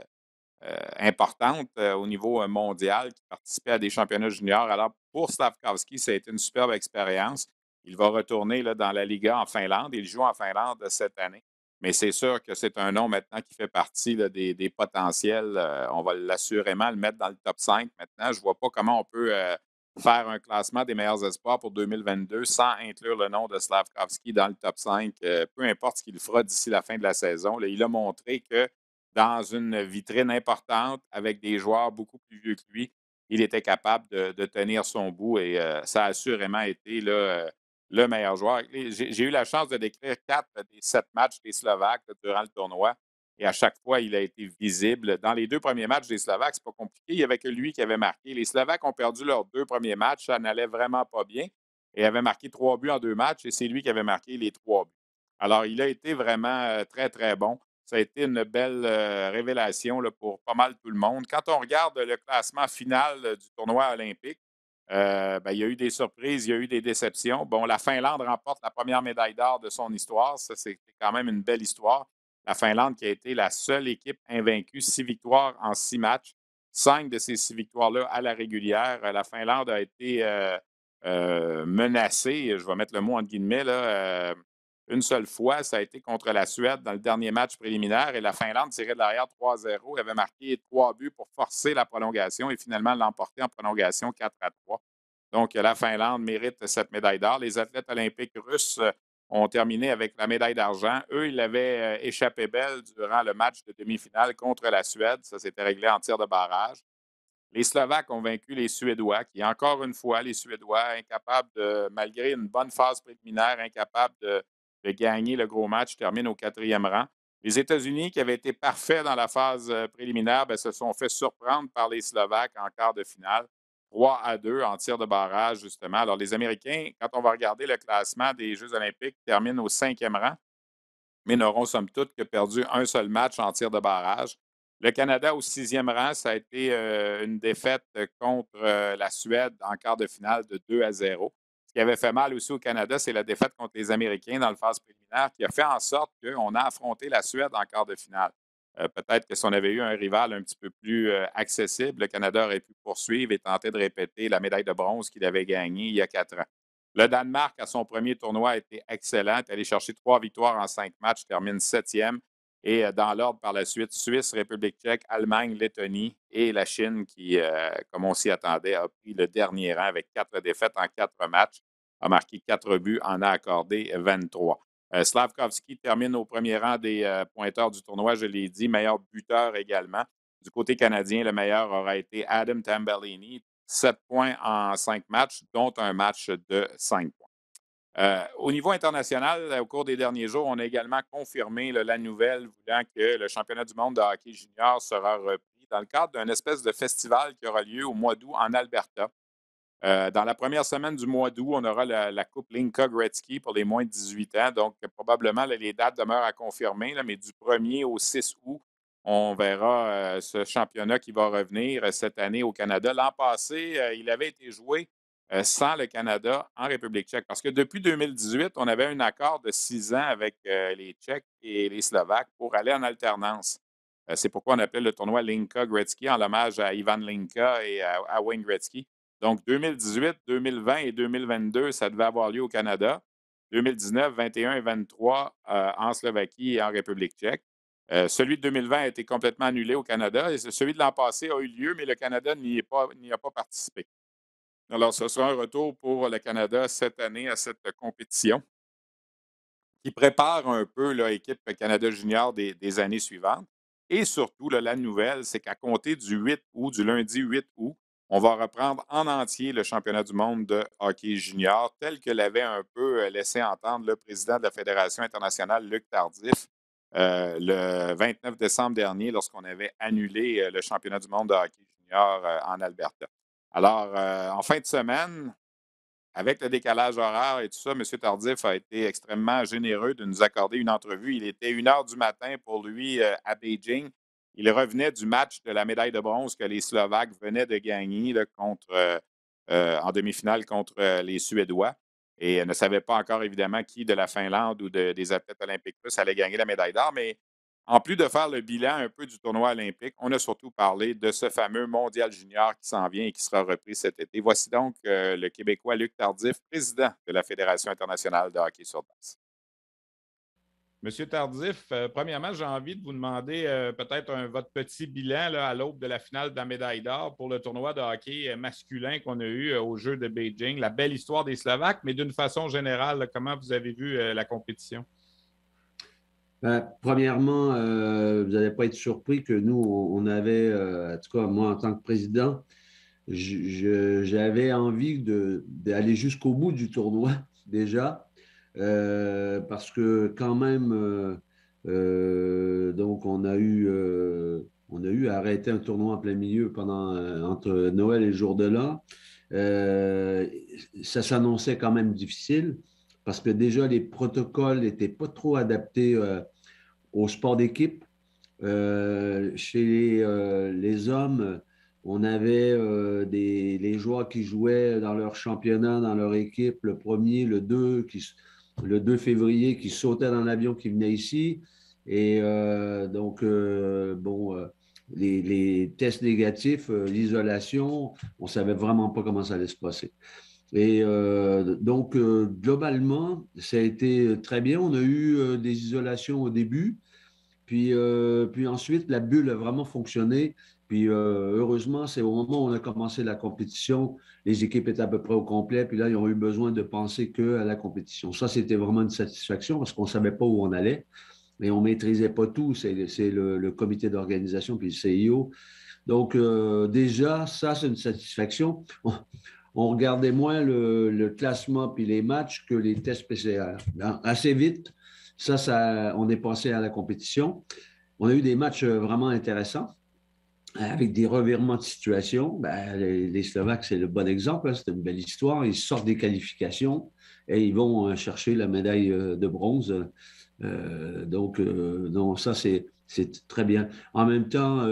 Speaker 1: importante au niveau mondial qui participait à des championnats juniors. Alors, pour Slafkovský, ça a été une superbe expérience. Il va retourner là, dans la Liga en Finlande. Il joue en Finlande cette année. Mais c'est sûr que c'est un nom maintenant qui fait partie là, des potentiels. On va l'assurément le mettre dans le top 5 maintenant. Je ne vois pas comment on peut faire un classement des meilleurs espoirs pour 2022 sans inclure le nom de Slafkovský dans le top 5. Peu importe ce qu'il fera d'ici la fin de la saison. Là, il a montré que dans une vitrine importante avec des joueurs beaucoup plus vieux que lui, il était capable de tenir son bout et ça a assurément été là, le meilleur joueur. J'ai eu la chance de décrire 4 des 7 matchs des Slovaques durant le tournoi et à chaque fois, il a été visible. Dans les 2 premiers matchs des Slovaques, c'est pas compliqué. Il n'y avait que lui qui avait marqué. Les Slovaques ont perdu leurs 2 premiers matchs. Ça n'allait vraiment pas bien et avait marqué 3 buts en 2 matchs et c'est lui qui avait marqué les 3 buts. Alors, il a été vraiment très, très bon. Ça a été une belle révélation là, pour pas mal tout le monde. Quand on regarde le classement final du tournoi olympique, il y a eu des surprises, il y a eu des déceptions. Bon, la Finlande remporte la première médaille d'or de son histoire. Ça, c'est quand même une belle histoire. La Finlande qui a été la seule équipe invaincue, 6 victoires en 6 matchs. 5 de ces 6 victoires-là à la régulière. La Finlande a été menacée, je vais mettre le mot entre guillemets, là, une seule fois, ça a été contre la Suède dans le dernier match préliminaire et la Finlande tirait de l'arrière 3-0. Elle avait marqué 3 buts pour forcer la prolongation et finalement l'emporter en prolongation 4-3. Donc, la Finlande mérite cette médaille d'or. Les athlètes olympiques russes ont terminé avec la médaille d'argent. Eux, ils avaient échappé belle durant le match de demi-finale contre la Suède. Ça s'était réglé en tir de barrage. Les Slovaques ont vaincu les Suédois, qui, encore une fois, les Suédois, incapables de, malgré une bonne phase préliminaire, incapables de gagner le gros match, terminent au 4e rang. Les États-Unis, qui avaient été parfaits dans la phase préliminaire, se sont fait surprendre par les Slovaques en quart de finale, 3-2 en tir de barrage, justement. Alors, les Américains, quand on va regarder le classement des Jeux olympiques, terminent au 5e rang, mais n'auront somme toute que perdu un seul match en tir de barrage. Le Canada au 6e rang, ça a été une défaite contre la Suède en quart de finale de 2-0. Ce qui avait fait mal aussi au Canada, c'est la défaite contre les Américains dans le phase préliminaire qui a fait en sorte qu'on a affronté la Suède en quart de finale. Peut-être que si on avait eu un rival un petit peu plus accessible, le Canada aurait pu poursuivre et tenter de répéter la médaille de bronze qu'il avait gagnée il y a 4 ans. Le Danemark, à son premier tournoi, a été excellent. Il est allé chercher 3 victoires en 5 matchs, termine 7e. Et dans l'ordre par la suite, Suisse, République tchèque, Allemagne, Lettonie et la Chine qui, comme on s'y attendait, a pris le dernier rang avec 4 défaites en 4 matchs, a marqué 4 buts, en a accordé 23. Slafkovský termine au premier rang des pointeurs du tournoi, je l'ai dit, meilleur buteur également. Du côté canadien, le meilleur aura été Adam Tambellini, 7 points en 5 matchs, dont un match de 5 points. Au niveau international, au cours des derniers jours, on a également confirmé la nouvelle voulant que le championnat du monde de hockey junior sera repris dans le cadre d'un espèce de festival qui aura lieu au mois d'août en Alberta. Dans la première semaine du mois d'août, on aura la Coupe Linka Gretzky pour les moins de 18 ans. Donc, probablement, les dates demeurent à confirmer, mais du 1er au 6 août, on verra ce championnat qui va revenir cette année au Canada. L'an passé, il avait été joué sans le Canada en République tchèque. Parce que depuis 2018, on avait un accord de 6 ans avec les Tchèques et les Slovaques pour aller en alternance. C'est pourquoi on appelait le tournoi Linka Gretzky en hommage à Ivan Linka et à Wayne Gretzky. Donc, 2018, 2020 et 2022, ça devait avoir lieu au Canada. 2019, 21 et 23 en Slovaquie et en République tchèque. Celui de 2020 a été complètement annulé au Canada et celui de l'an passé a eu lieu, mais le Canada n'y a pas participé. Alors, ce sera un retour pour le Canada cette année à cette compétition qui prépare un peu l'équipe Canada Junior des années suivantes. Et surtout, là, la nouvelle, c'est qu'à compter du 8 août, du lundi 8 août, on va reprendre en entier le championnat du monde de hockey junior, tel que l'avait un peu laissé entendre le président de la Fédération internationale, Luc Tardif, le 29 décembre dernier, lorsqu'on avait annulé le championnat du monde de hockey junior en Alberta. Alors, en fin de semaine, avec le décalage horaire et tout ça, M. Tardif a été extrêmement généreux de nous accorder une entrevue. Il était 1 heure du matin pour lui à Beijing. Il revenait du match de la médaille de bronze que les Slovaques venaient de gagner là, en demi-finale contre les Suédois et ne savait pas encore évidemment qui de la Finlande ou des athlètes olympiques plus allait gagner la médaille d'or. Mais en plus de faire le bilan un peu du tournoi olympique, on a surtout parlé de ce fameux mondial junior qui s'en vient et qui sera repris cet été. Voici donc le Québécois Luc Tardif, président de la Fédération internationale de hockey sur glace.
Speaker 2: Monsieur Tardif, premièrement, j'ai envie de vous demander peut-être votre petit bilan là, à l'aube de la finale de la médaille d'or pour le tournoi de hockey masculin qu'on a eu aux Jeux de Beijing. La belle histoire des Slovaques, mais d'une façon générale, là, comment vous avez vu la compétition?
Speaker 5: Premièrement, vous n'allez pas être surpris que nous, on avait, en tout cas moi en tant que président, j'avais envie d'aller jusqu'au bout du tournoi déjà, parce que quand même, donc on a eu à arrêter un tournoi en plein milieu entre Noël et le jour de l'an. Ça s'annonçait quand même difficile parce que déjà les protocoles n'étaient pas trop adaptés au sport d'équipe. Chez les hommes, on avait les joueurs qui jouaient dans leur championnat, dans leur équipe, le 1er, le 2 février, qui sautaient dans l'avion, qui venaient ici. Et donc, les tests négatifs, l'isolation, on ne savait vraiment pas comment ça allait se passer. Et donc, globalement, ça a été très bien. On a eu des isolations au début, puis ensuite, la bulle a vraiment fonctionné. Puis heureusement, c'est au moment où on a commencé la compétition, les équipes étaient à peu près au complet, puis là, ils ont eu besoin de penser qu'à la compétition. Ça, c'était vraiment une satisfaction parce qu'on ne savait pas où on allait, mais on ne maîtrisait pas tout. C'est le comité d'organisation, puis le CIO. Donc, déjà, ça, c'est une satisfaction. On regardait moins le classement puis les matchs que les tests PCR. Assez vite, on est passé à la compétition. On a eu des matchs vraiment intéressants avec des revirements de situation. Les Slovaques, c'est le bon exemple. Hein, c'est une belle histoire. Ils sortent des qualifications et ils vont chercher la médaille de bronze. Donc, ça, c'est très bien. En même temps,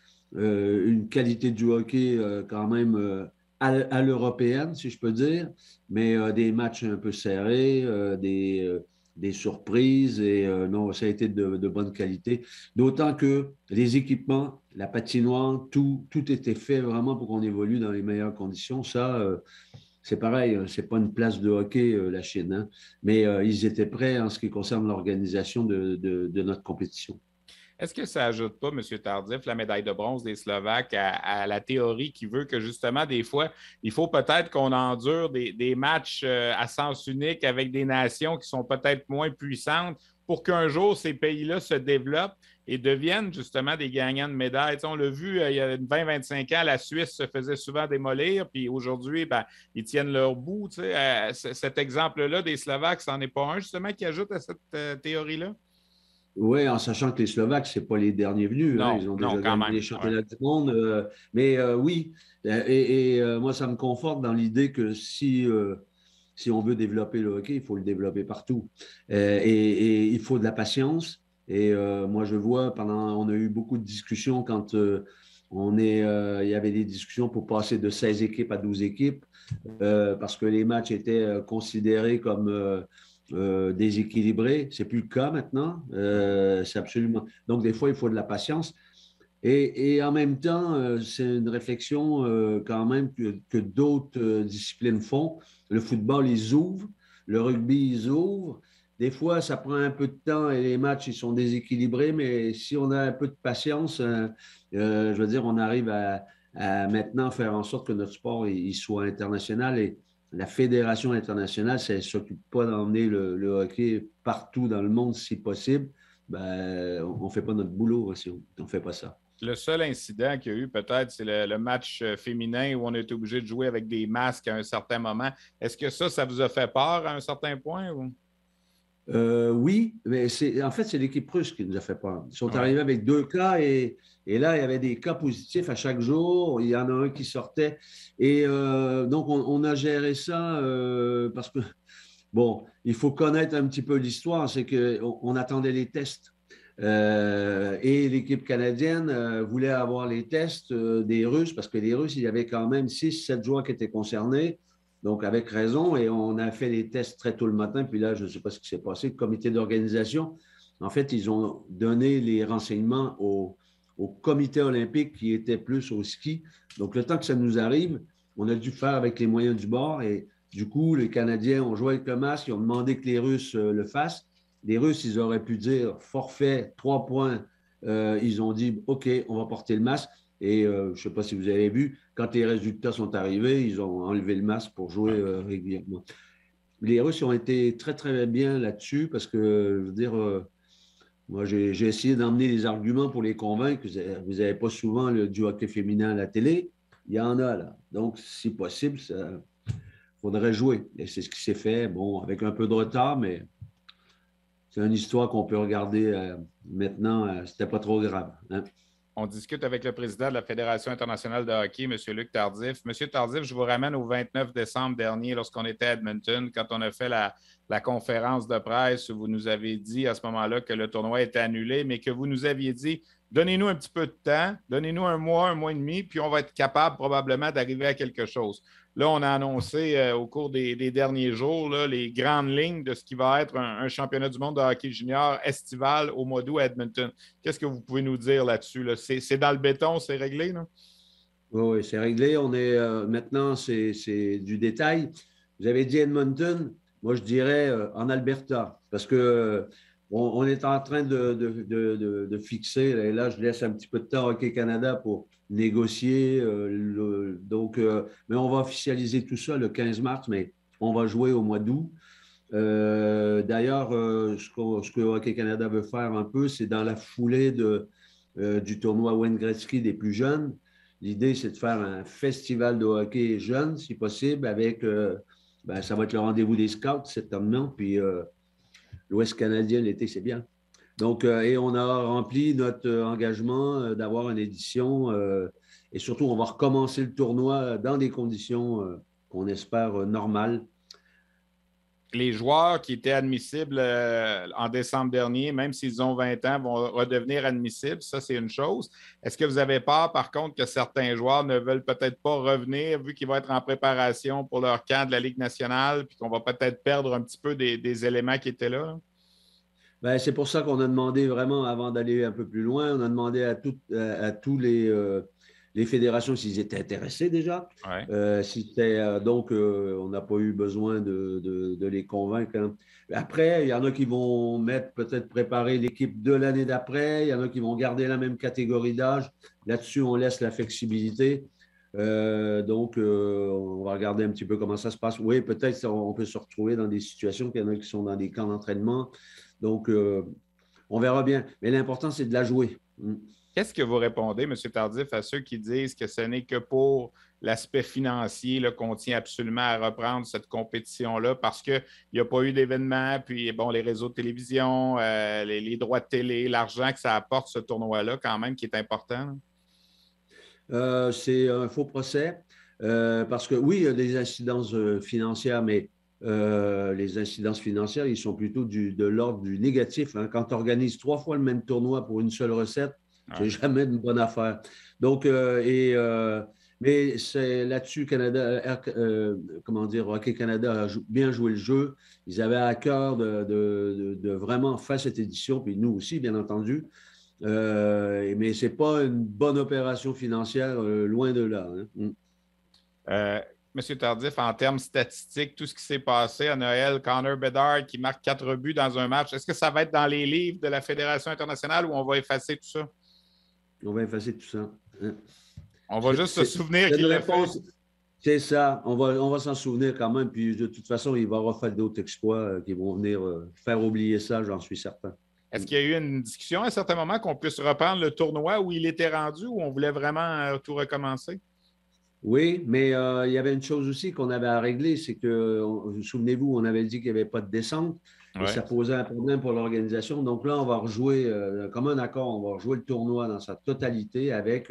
Speaker 5: une qualité du hockey quand même à l'européenne, si je peux dire, mais des matchs un peu serrés, des surprises, et non, ça a été de bonne qualité. D'autant que les équipements, la patinoire, tout était fait vraiment pour qu'on évolue dans les meilleures conditions. Ça, c'est pareil, c'est pas une place de hockey, la Chine, hein, mais ils étaient prêts en ce qui concerne l'organisation de notre compétition.
Speaker 2: Est-ce que ça n'ajoute pas, M. Tardif, la médaille de bronze des Slovaques à la théorie qui veut que justement, des fois, il faut peut-être qu'on endure des matchs à sens unique avec des nations qui sont peut-être moins puissantes pour qu'un jour, ces pays-là se développent et deviennent justement des gagnants de médailles. On l'a vu, il y a 20-25 ans, la Suisse se faisait souvent démolir, puis aujourd'hui, ils tiennent leur bout. Cet exemple-là des Slovaques, c'en est pas un justement qui ajoute à cette théorie-là?
Speaker 5: Oui, en sachant que les Slovaques, ce n'est pas les derniers venus.
Speaker 2: Non,
Speaker 5: hein, ils ont déjà gagné
Speaker 2: même,
Speaker 5: les championnats du monde. Mais oui, et moi, ça me conforte dans l'idée que si on veut développer le hockey, il faut le développer partout. Et il faut de la patience. Et moi, je vois, on a eu beaucoup de discussions quand il y avait des discussions pour passer de 16 équipes à 12 équipes, parce que les matchs étaient considérés comme déséquilibré. Ce n'est plus le cas maintenant. C'est absolument. Donc, des fois, il faut de la patience. Et en même temps, c'est une réflexion quand même que d'autres disciplines font. Le football, ils ouvrent. Le rugby, ils ouvrent. Des fois, ça prend un peu de temps et les matchs, ils sont déséquilibrés, mais si on a un peu de patience, je veux dire, on arrive à maintenant faire en sorte que notre sport il soit international et la fédération internationale, ça ne s'occupe pas d'emmener le hockey partout dans le monde si possible. Ben, on ne fait pas notre boulot si on ne fait pas ça.
Speaker 2: Le seul incident qu'il y a eu, peut-être, c'est le match féminin où on a été obligé de jouer avec des masques à un certain moment. Est-ce que ça vous a fait peur à un certain point? Ou?
Speaker 5: Oui, mais en fait, c'est l'équipe russe qui nous a fait peur. Ils sont
Speaker 2: Ouais.
Speaker 5: arrivés avec 2 cas et là, il y avait des cas positifs à chaque jour. Il y en a un qui sortait. Et donc, on a géré ça parce que, bon, il faut connaître un petit peu l'histoire. C'est qu'on attendait les tests. Et l'équipe canadienne voulait avoir les tests des Russes parce que les Russes, il y avait quand même 6-7 joueurs qui étaient concernés. Donc, avec raison, et on a fait les tests très tôt le matin. Puis là, je ne sais pas ce qui s'est passé. Le comité d'organisation, en fait, ils ont donné les renseignements au comité olympique qui était plus au ski. Donc, le temps que ça nous arrive, on a dû faire avec les moyens du bord. Et du coup, les Canadiens ont joué avec le masque. Ils ont demandé que les Russes le fassent. Les Russes, ils auraient pu dire forfait, 3 points. Ils ont dit OK, on va porter le masque. Et je ne sais pas si vous avez vu, quand les résultats sont arrivés, ils ont enlevé le masque pour jouer régulièrement. Les Russes ont été très, très bien là-dessus parce que, je veux dire, moi, j'ai essayé d'emmener des arguments pour les convaincre que vous n'avez pas souvent du hockey féminin à la télé. Il y en a, là. Donc, si possible, il faudrait jouer. Et c'est ce qui s'est fait, bon, avec un peu de retard, mais c'est une histoire qu'on peut regarder maintenant. C'était pas trop grave. Hein?
Speaker 2: On discute avec le président de la Fédération internationale de hockey, M. Luc Tardif. M. Tardif, je vous ramène au 29 décembre dernier, lorsqu'on était à Edmonton, quand on a fait la conférence de presse où vous nous avez dit à ce moment-là que le tournoi était annulé, mais que vous nous aviez dit donnez-nous un petit peu de temps, donnez-nous un mois et demi, puis on va être capable probablement d'arriver à quelque chose. Là, on a annoncé au cours des derniers jours là, les grandes lignes de ce qui va être un championnat du monde de hockey junior estival au mois d'août à Edmonton. Qu'est-ce que vous pouvez nous dire là-dessus? Là? C'est dans le béton, c'est réglé? Là?
Speaker 5: Oui, c'est réglé. On est maintenant, c'est du détail. Vous avez dit Edmonton, moi je dirais en Alberta, parce que on est en train de fixer, et là je laisse un petit peu de temps à Hockey Canada pour négocier. Mais on va officialiser tout ça le 15 mars, mais on va jouer au mois d'août. D'ailleurs, ce que Hockey Canada veut faire un peu, c'est dans la foulée du tournoi Wayne Gretzky des plus jeunes. L'idée, c'est de faire un festival de hockey jeune, si possible, avec, ça va être le rendez-vous des scouts cet année, puis l'Ouest canadien l'été, c'est bien. Donc, et on a rempli notre engagement d'avoir une édition et surtout, on va recommencer le tournoi dans des conditions qu'on espère normales.
Speaker 2: Les joueurs qui étaient admissibles en décembre dernier, même s'ils ont 20 ans, vont redevenir admissibles. Ça, c'est une chose. Est-ce que vous avez peur, par contre, que certains joueurs ne veulent peut-être pas revenir vu qu'ils vont être en préparation pour leur camp de la Ligue nationale puis qu'on va peut-être perdre un petit peu des éléments qui étaient là?
Speaker 5: Ben, c'est pour ça qu'on a demandé vraiment, avant d'aller un peu plus loin, on a demandé à tous les fédérations s'ils étaient intéressés déjà.
Speaker 2: Ouais.
Speaker 5: Donc, on n'a pas eu besoin de les convaincre. Hein. Après, il y en a qui vont peut-être préparer l'équipe de l'année d'après. Il y en a qui vont garder la même catégorie d'âge. Là-dessus, on laisse la flexibilité. Donc, on va regarder un petit peu comment ça se passe. Oui, peut-être on peut se retrouver dans des situations qu'il y en a qui sont dans des camps d'entraînement. Donc, on verra bien. Mais l'important, c'est de la jouer.
Speaker 2: Qu'est-ce que vous répondez, M. Tardif, à ceux qui disent que ce n'est que pour l'aspect financier là, qu'on tient absolument à reprendre cette compétition-là parce qu'il n'y a pas eu d'événement, puis bon, les réseaux de télévision, les droits de télé, l'argent que ça apporte ce tournoi-là quand même qui est important?
Speaker 5: C'est un faux procès parce que oui, il y a des incidences financières, mais les incidences financières, ils sont plutôt de l'ordre du négatif. Hein. Quand tu organises 3 fois le même tournoi pour une seule recette, c'est jamais une bonne affaire. Donc, mais c'est là-dessus, Hockey Canada a bien joué le jeu. Ils avaient à cœur de vraiment faire cette édition, puis nous aussi, bien entendu. Mais ce n'est pas une bonne opération financière, loin de là. Hein.
Speaker 2: Monsieur Tardif, en termes statistiques, tout ce qui s'est passé à Noël, Connor Bedard qui marque 4 buts dans un match, est-ce que ça va être dans les livres de la Fédération internationale ou on va effacer tout ça?
Speaker 5: On va effacer tout ça. Hein.
Speaker 2: On va juste se souvenir qu'il l'a fait.
Speaker 5: C'est ça. On va s'en souvenir quand même. Puis de toute façon, il va refaire d'autres exploits qui vont venir faire oublier ça, j'en suis certain.
Speaker 2: Est-ce qu'il y a eu une discussion à un certain moment qu'on puisse reprendre le tournoi où il était rendu, où on voulait vraiment tout recommencer?
Speaker 5: Oui, mais il y avait une chose aussi qu'on avait à régler, c'est que, souvenez-vous, on avait dit qu'il n'y avait pas de descente et ça posait un problème pour l'organisation. Donc là, on va rejouer, comme un accord, on va rejouer le tournoi dans sa totalité avec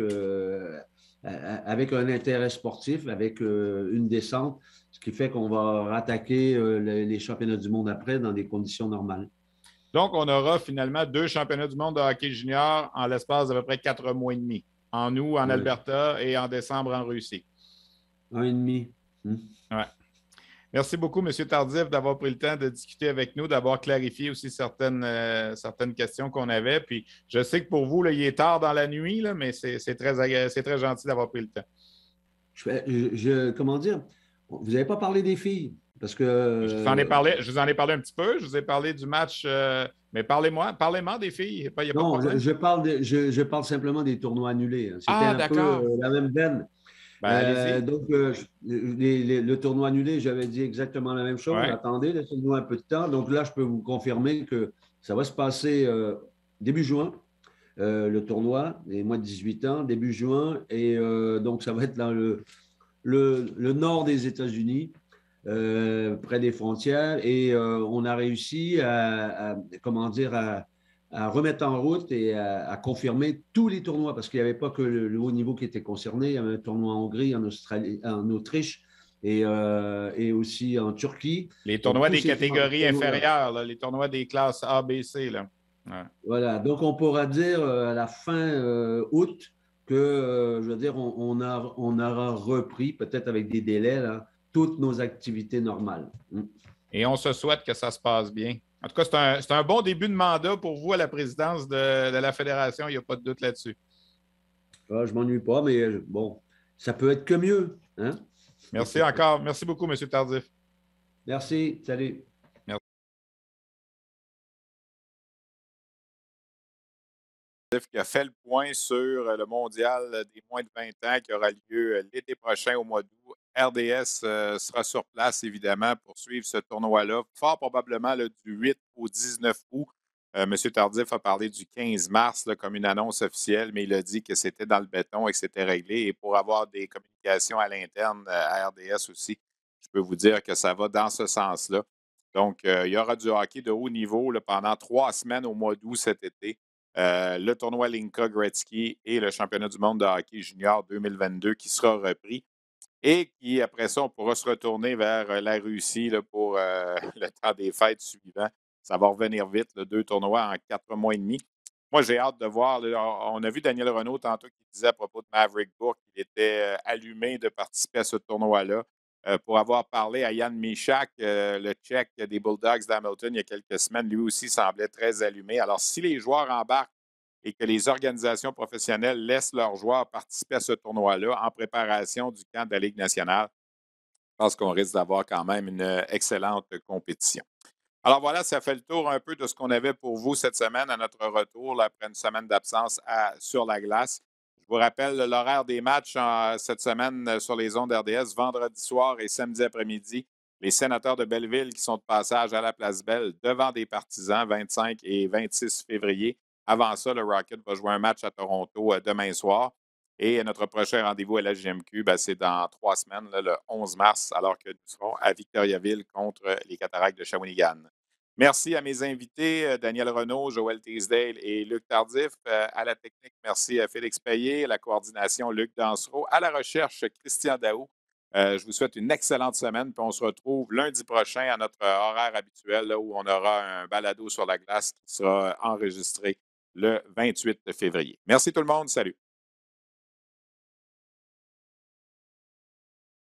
Speaker 5: un intérêt sportif, avec une descente, ce qui fait qu'on va rattaquer les championnats du monde après dans des conditions normales.
Speaker 2: Donc, on aura finalement 2 championnats du monde de hockey junior en l'espace d'à peu près 4 mois et demi. En août, en Alberta et en décembre, en Russie.
Speaker 5: 1,5.
Speaker 2: Ouais. Merci beaucoup, M. Tardif, d'avoir pris le temps de discuter avec nous, d'avoir clarifié aussi certaines questions qu'on avait. Puis, je sais que pour vous, là, il est tard dans la nuit, là, mais c'est très gentil d'avoir pris le temps.
Speaker 5: Comment dire? Vous n'avez pas parlé des filles. Parce que,
Speaker 2: je vous en ai parlé un petit peu. Je vous ai parlé du match, mais parlez-moi des filles. Il y a
Speaker 5: non, je parle simplement des tournois annulés. C'était un peu la même veine. Donc, le tournoi annulé, j'avais dit exactement la même chose. Ouais. Attendez, laissez-nous un peu de temps. Donc là, je peux vous confirmer que ça va se passer début juin, le tournoi, les mois de 18 ans, début juin. Et donc, ça va être dans le nord des États-Unis. Près des frontières et on a réussi à remettre en route et à confirmer tous les tournois parce qu'il n'y avait pas que le haut niveau qui était concerné. Il y avait un tournoi en Hongrie, en Australie, en Autriche et aussi en Turquie.
Speaker 2: Les tournois des catégories inférieures, là, les tournois des classes A, B, C. Là.
Speaker 5: Ouais. Voilà, donc on pourra dire à la fin août que, je veux dire, on aura repris, peut-être avec des délais, là, toutes nos activités normales.
Speaker 2: Et on se souhaite que ça se passe bien. En tout cas, c'est un bon début de mandat pour vous à la présidence de la Fédération. Il n'y a pas de doute là-dessus.
Speaker 5: Je ne m'ennuie pas, mais bon, ça peut être que mieux. Hein?
Speaker 2: Merci encore. Merci beaucoup, M. Tardif.
Speaker 5: Merci. Salut.
Speaker 2: Merci.
Speaker 1: Qui a fait le point sur le mondial des moins de 20 ans qui aura lieu l'été prochain au mois d'août. RDS sera sur place, évidemment, pour suivre ce tournoi-là, fort probablement du 8 au 19 août. M. Tardif a parlé du 15 mars là, comme une annonce officielle, mais il a dit que c'était dans le béton et que c'était réglé. Et pour avoir des communications à l'interne à RDS aussi, je peux vous dire que ça va dans ce sens-là. Donc, il y aura du hockey de haut niveau là, pendant 3 semaines au mois d'août cet été. Le tournoi Linka Gretzky et le championnat du monde de hockey junior 2022 qui sera repris. Et qui, après ça, on pourra se retourner vers la Russie là, pour le temps des fêtes suivant. Ça va revenir vite, 2 tournois en 4 mois et demi. Moi, j'ai hâte de voir. Là, on a vu Daniel Renaud tantôt qui disait à propos de Maverick Bourque qu'il était allumé de participer à ce tournoi-là. Pour avoir parlé à Jan Michak, le Tchèque des Bulldogs d'Hamilton, il y a quelques semaines, lui aussi semblait très allumé. Alors, si les joueurs embarquent et que les organisations professionnelles laissent leurs joueurs participer à ce tournoi-là en préparation du camp de la Ligue nationale, je pense qu'on risque d'avoir quand même une excellente compétition. Alors voilà, ça fait le tour un peu de ce qu'on avait pour vous cette semaine à notre retour, là, après une semaine d'absence sur la glace. Je vous rappelle l'horaire des matchs cette semaine sur les ondes RDS, vendredi soir et samedi après-midi. Les Sénateurs de Belleville qui sont de passage à la Place Belle devant des Partisans 25 et 26 février. Avant ça, le Rocket va jouer un match à Toronto demain soir. Et notre prochain rendez-vous à la JMQ, c'est dans 3 semaines, là, le 11 mars, alors que nous serons à Victoriaville contre les Cataractes de Shawinigan. Merci à mes invités, Daniel Renaud, Joël Teasdale et Luc Tardif. À la technique, merci à Félix Payet. À la coordination, Luc Dansereau. À la recherche, Christian Daou. Je vous souhaite une excellente semaine. Puis on se retrouve lundi prochain à notre horaire habituel là, où on aura un balado sur la glace qui sera enregistré le 28 février. Merci tout le monde. Salut.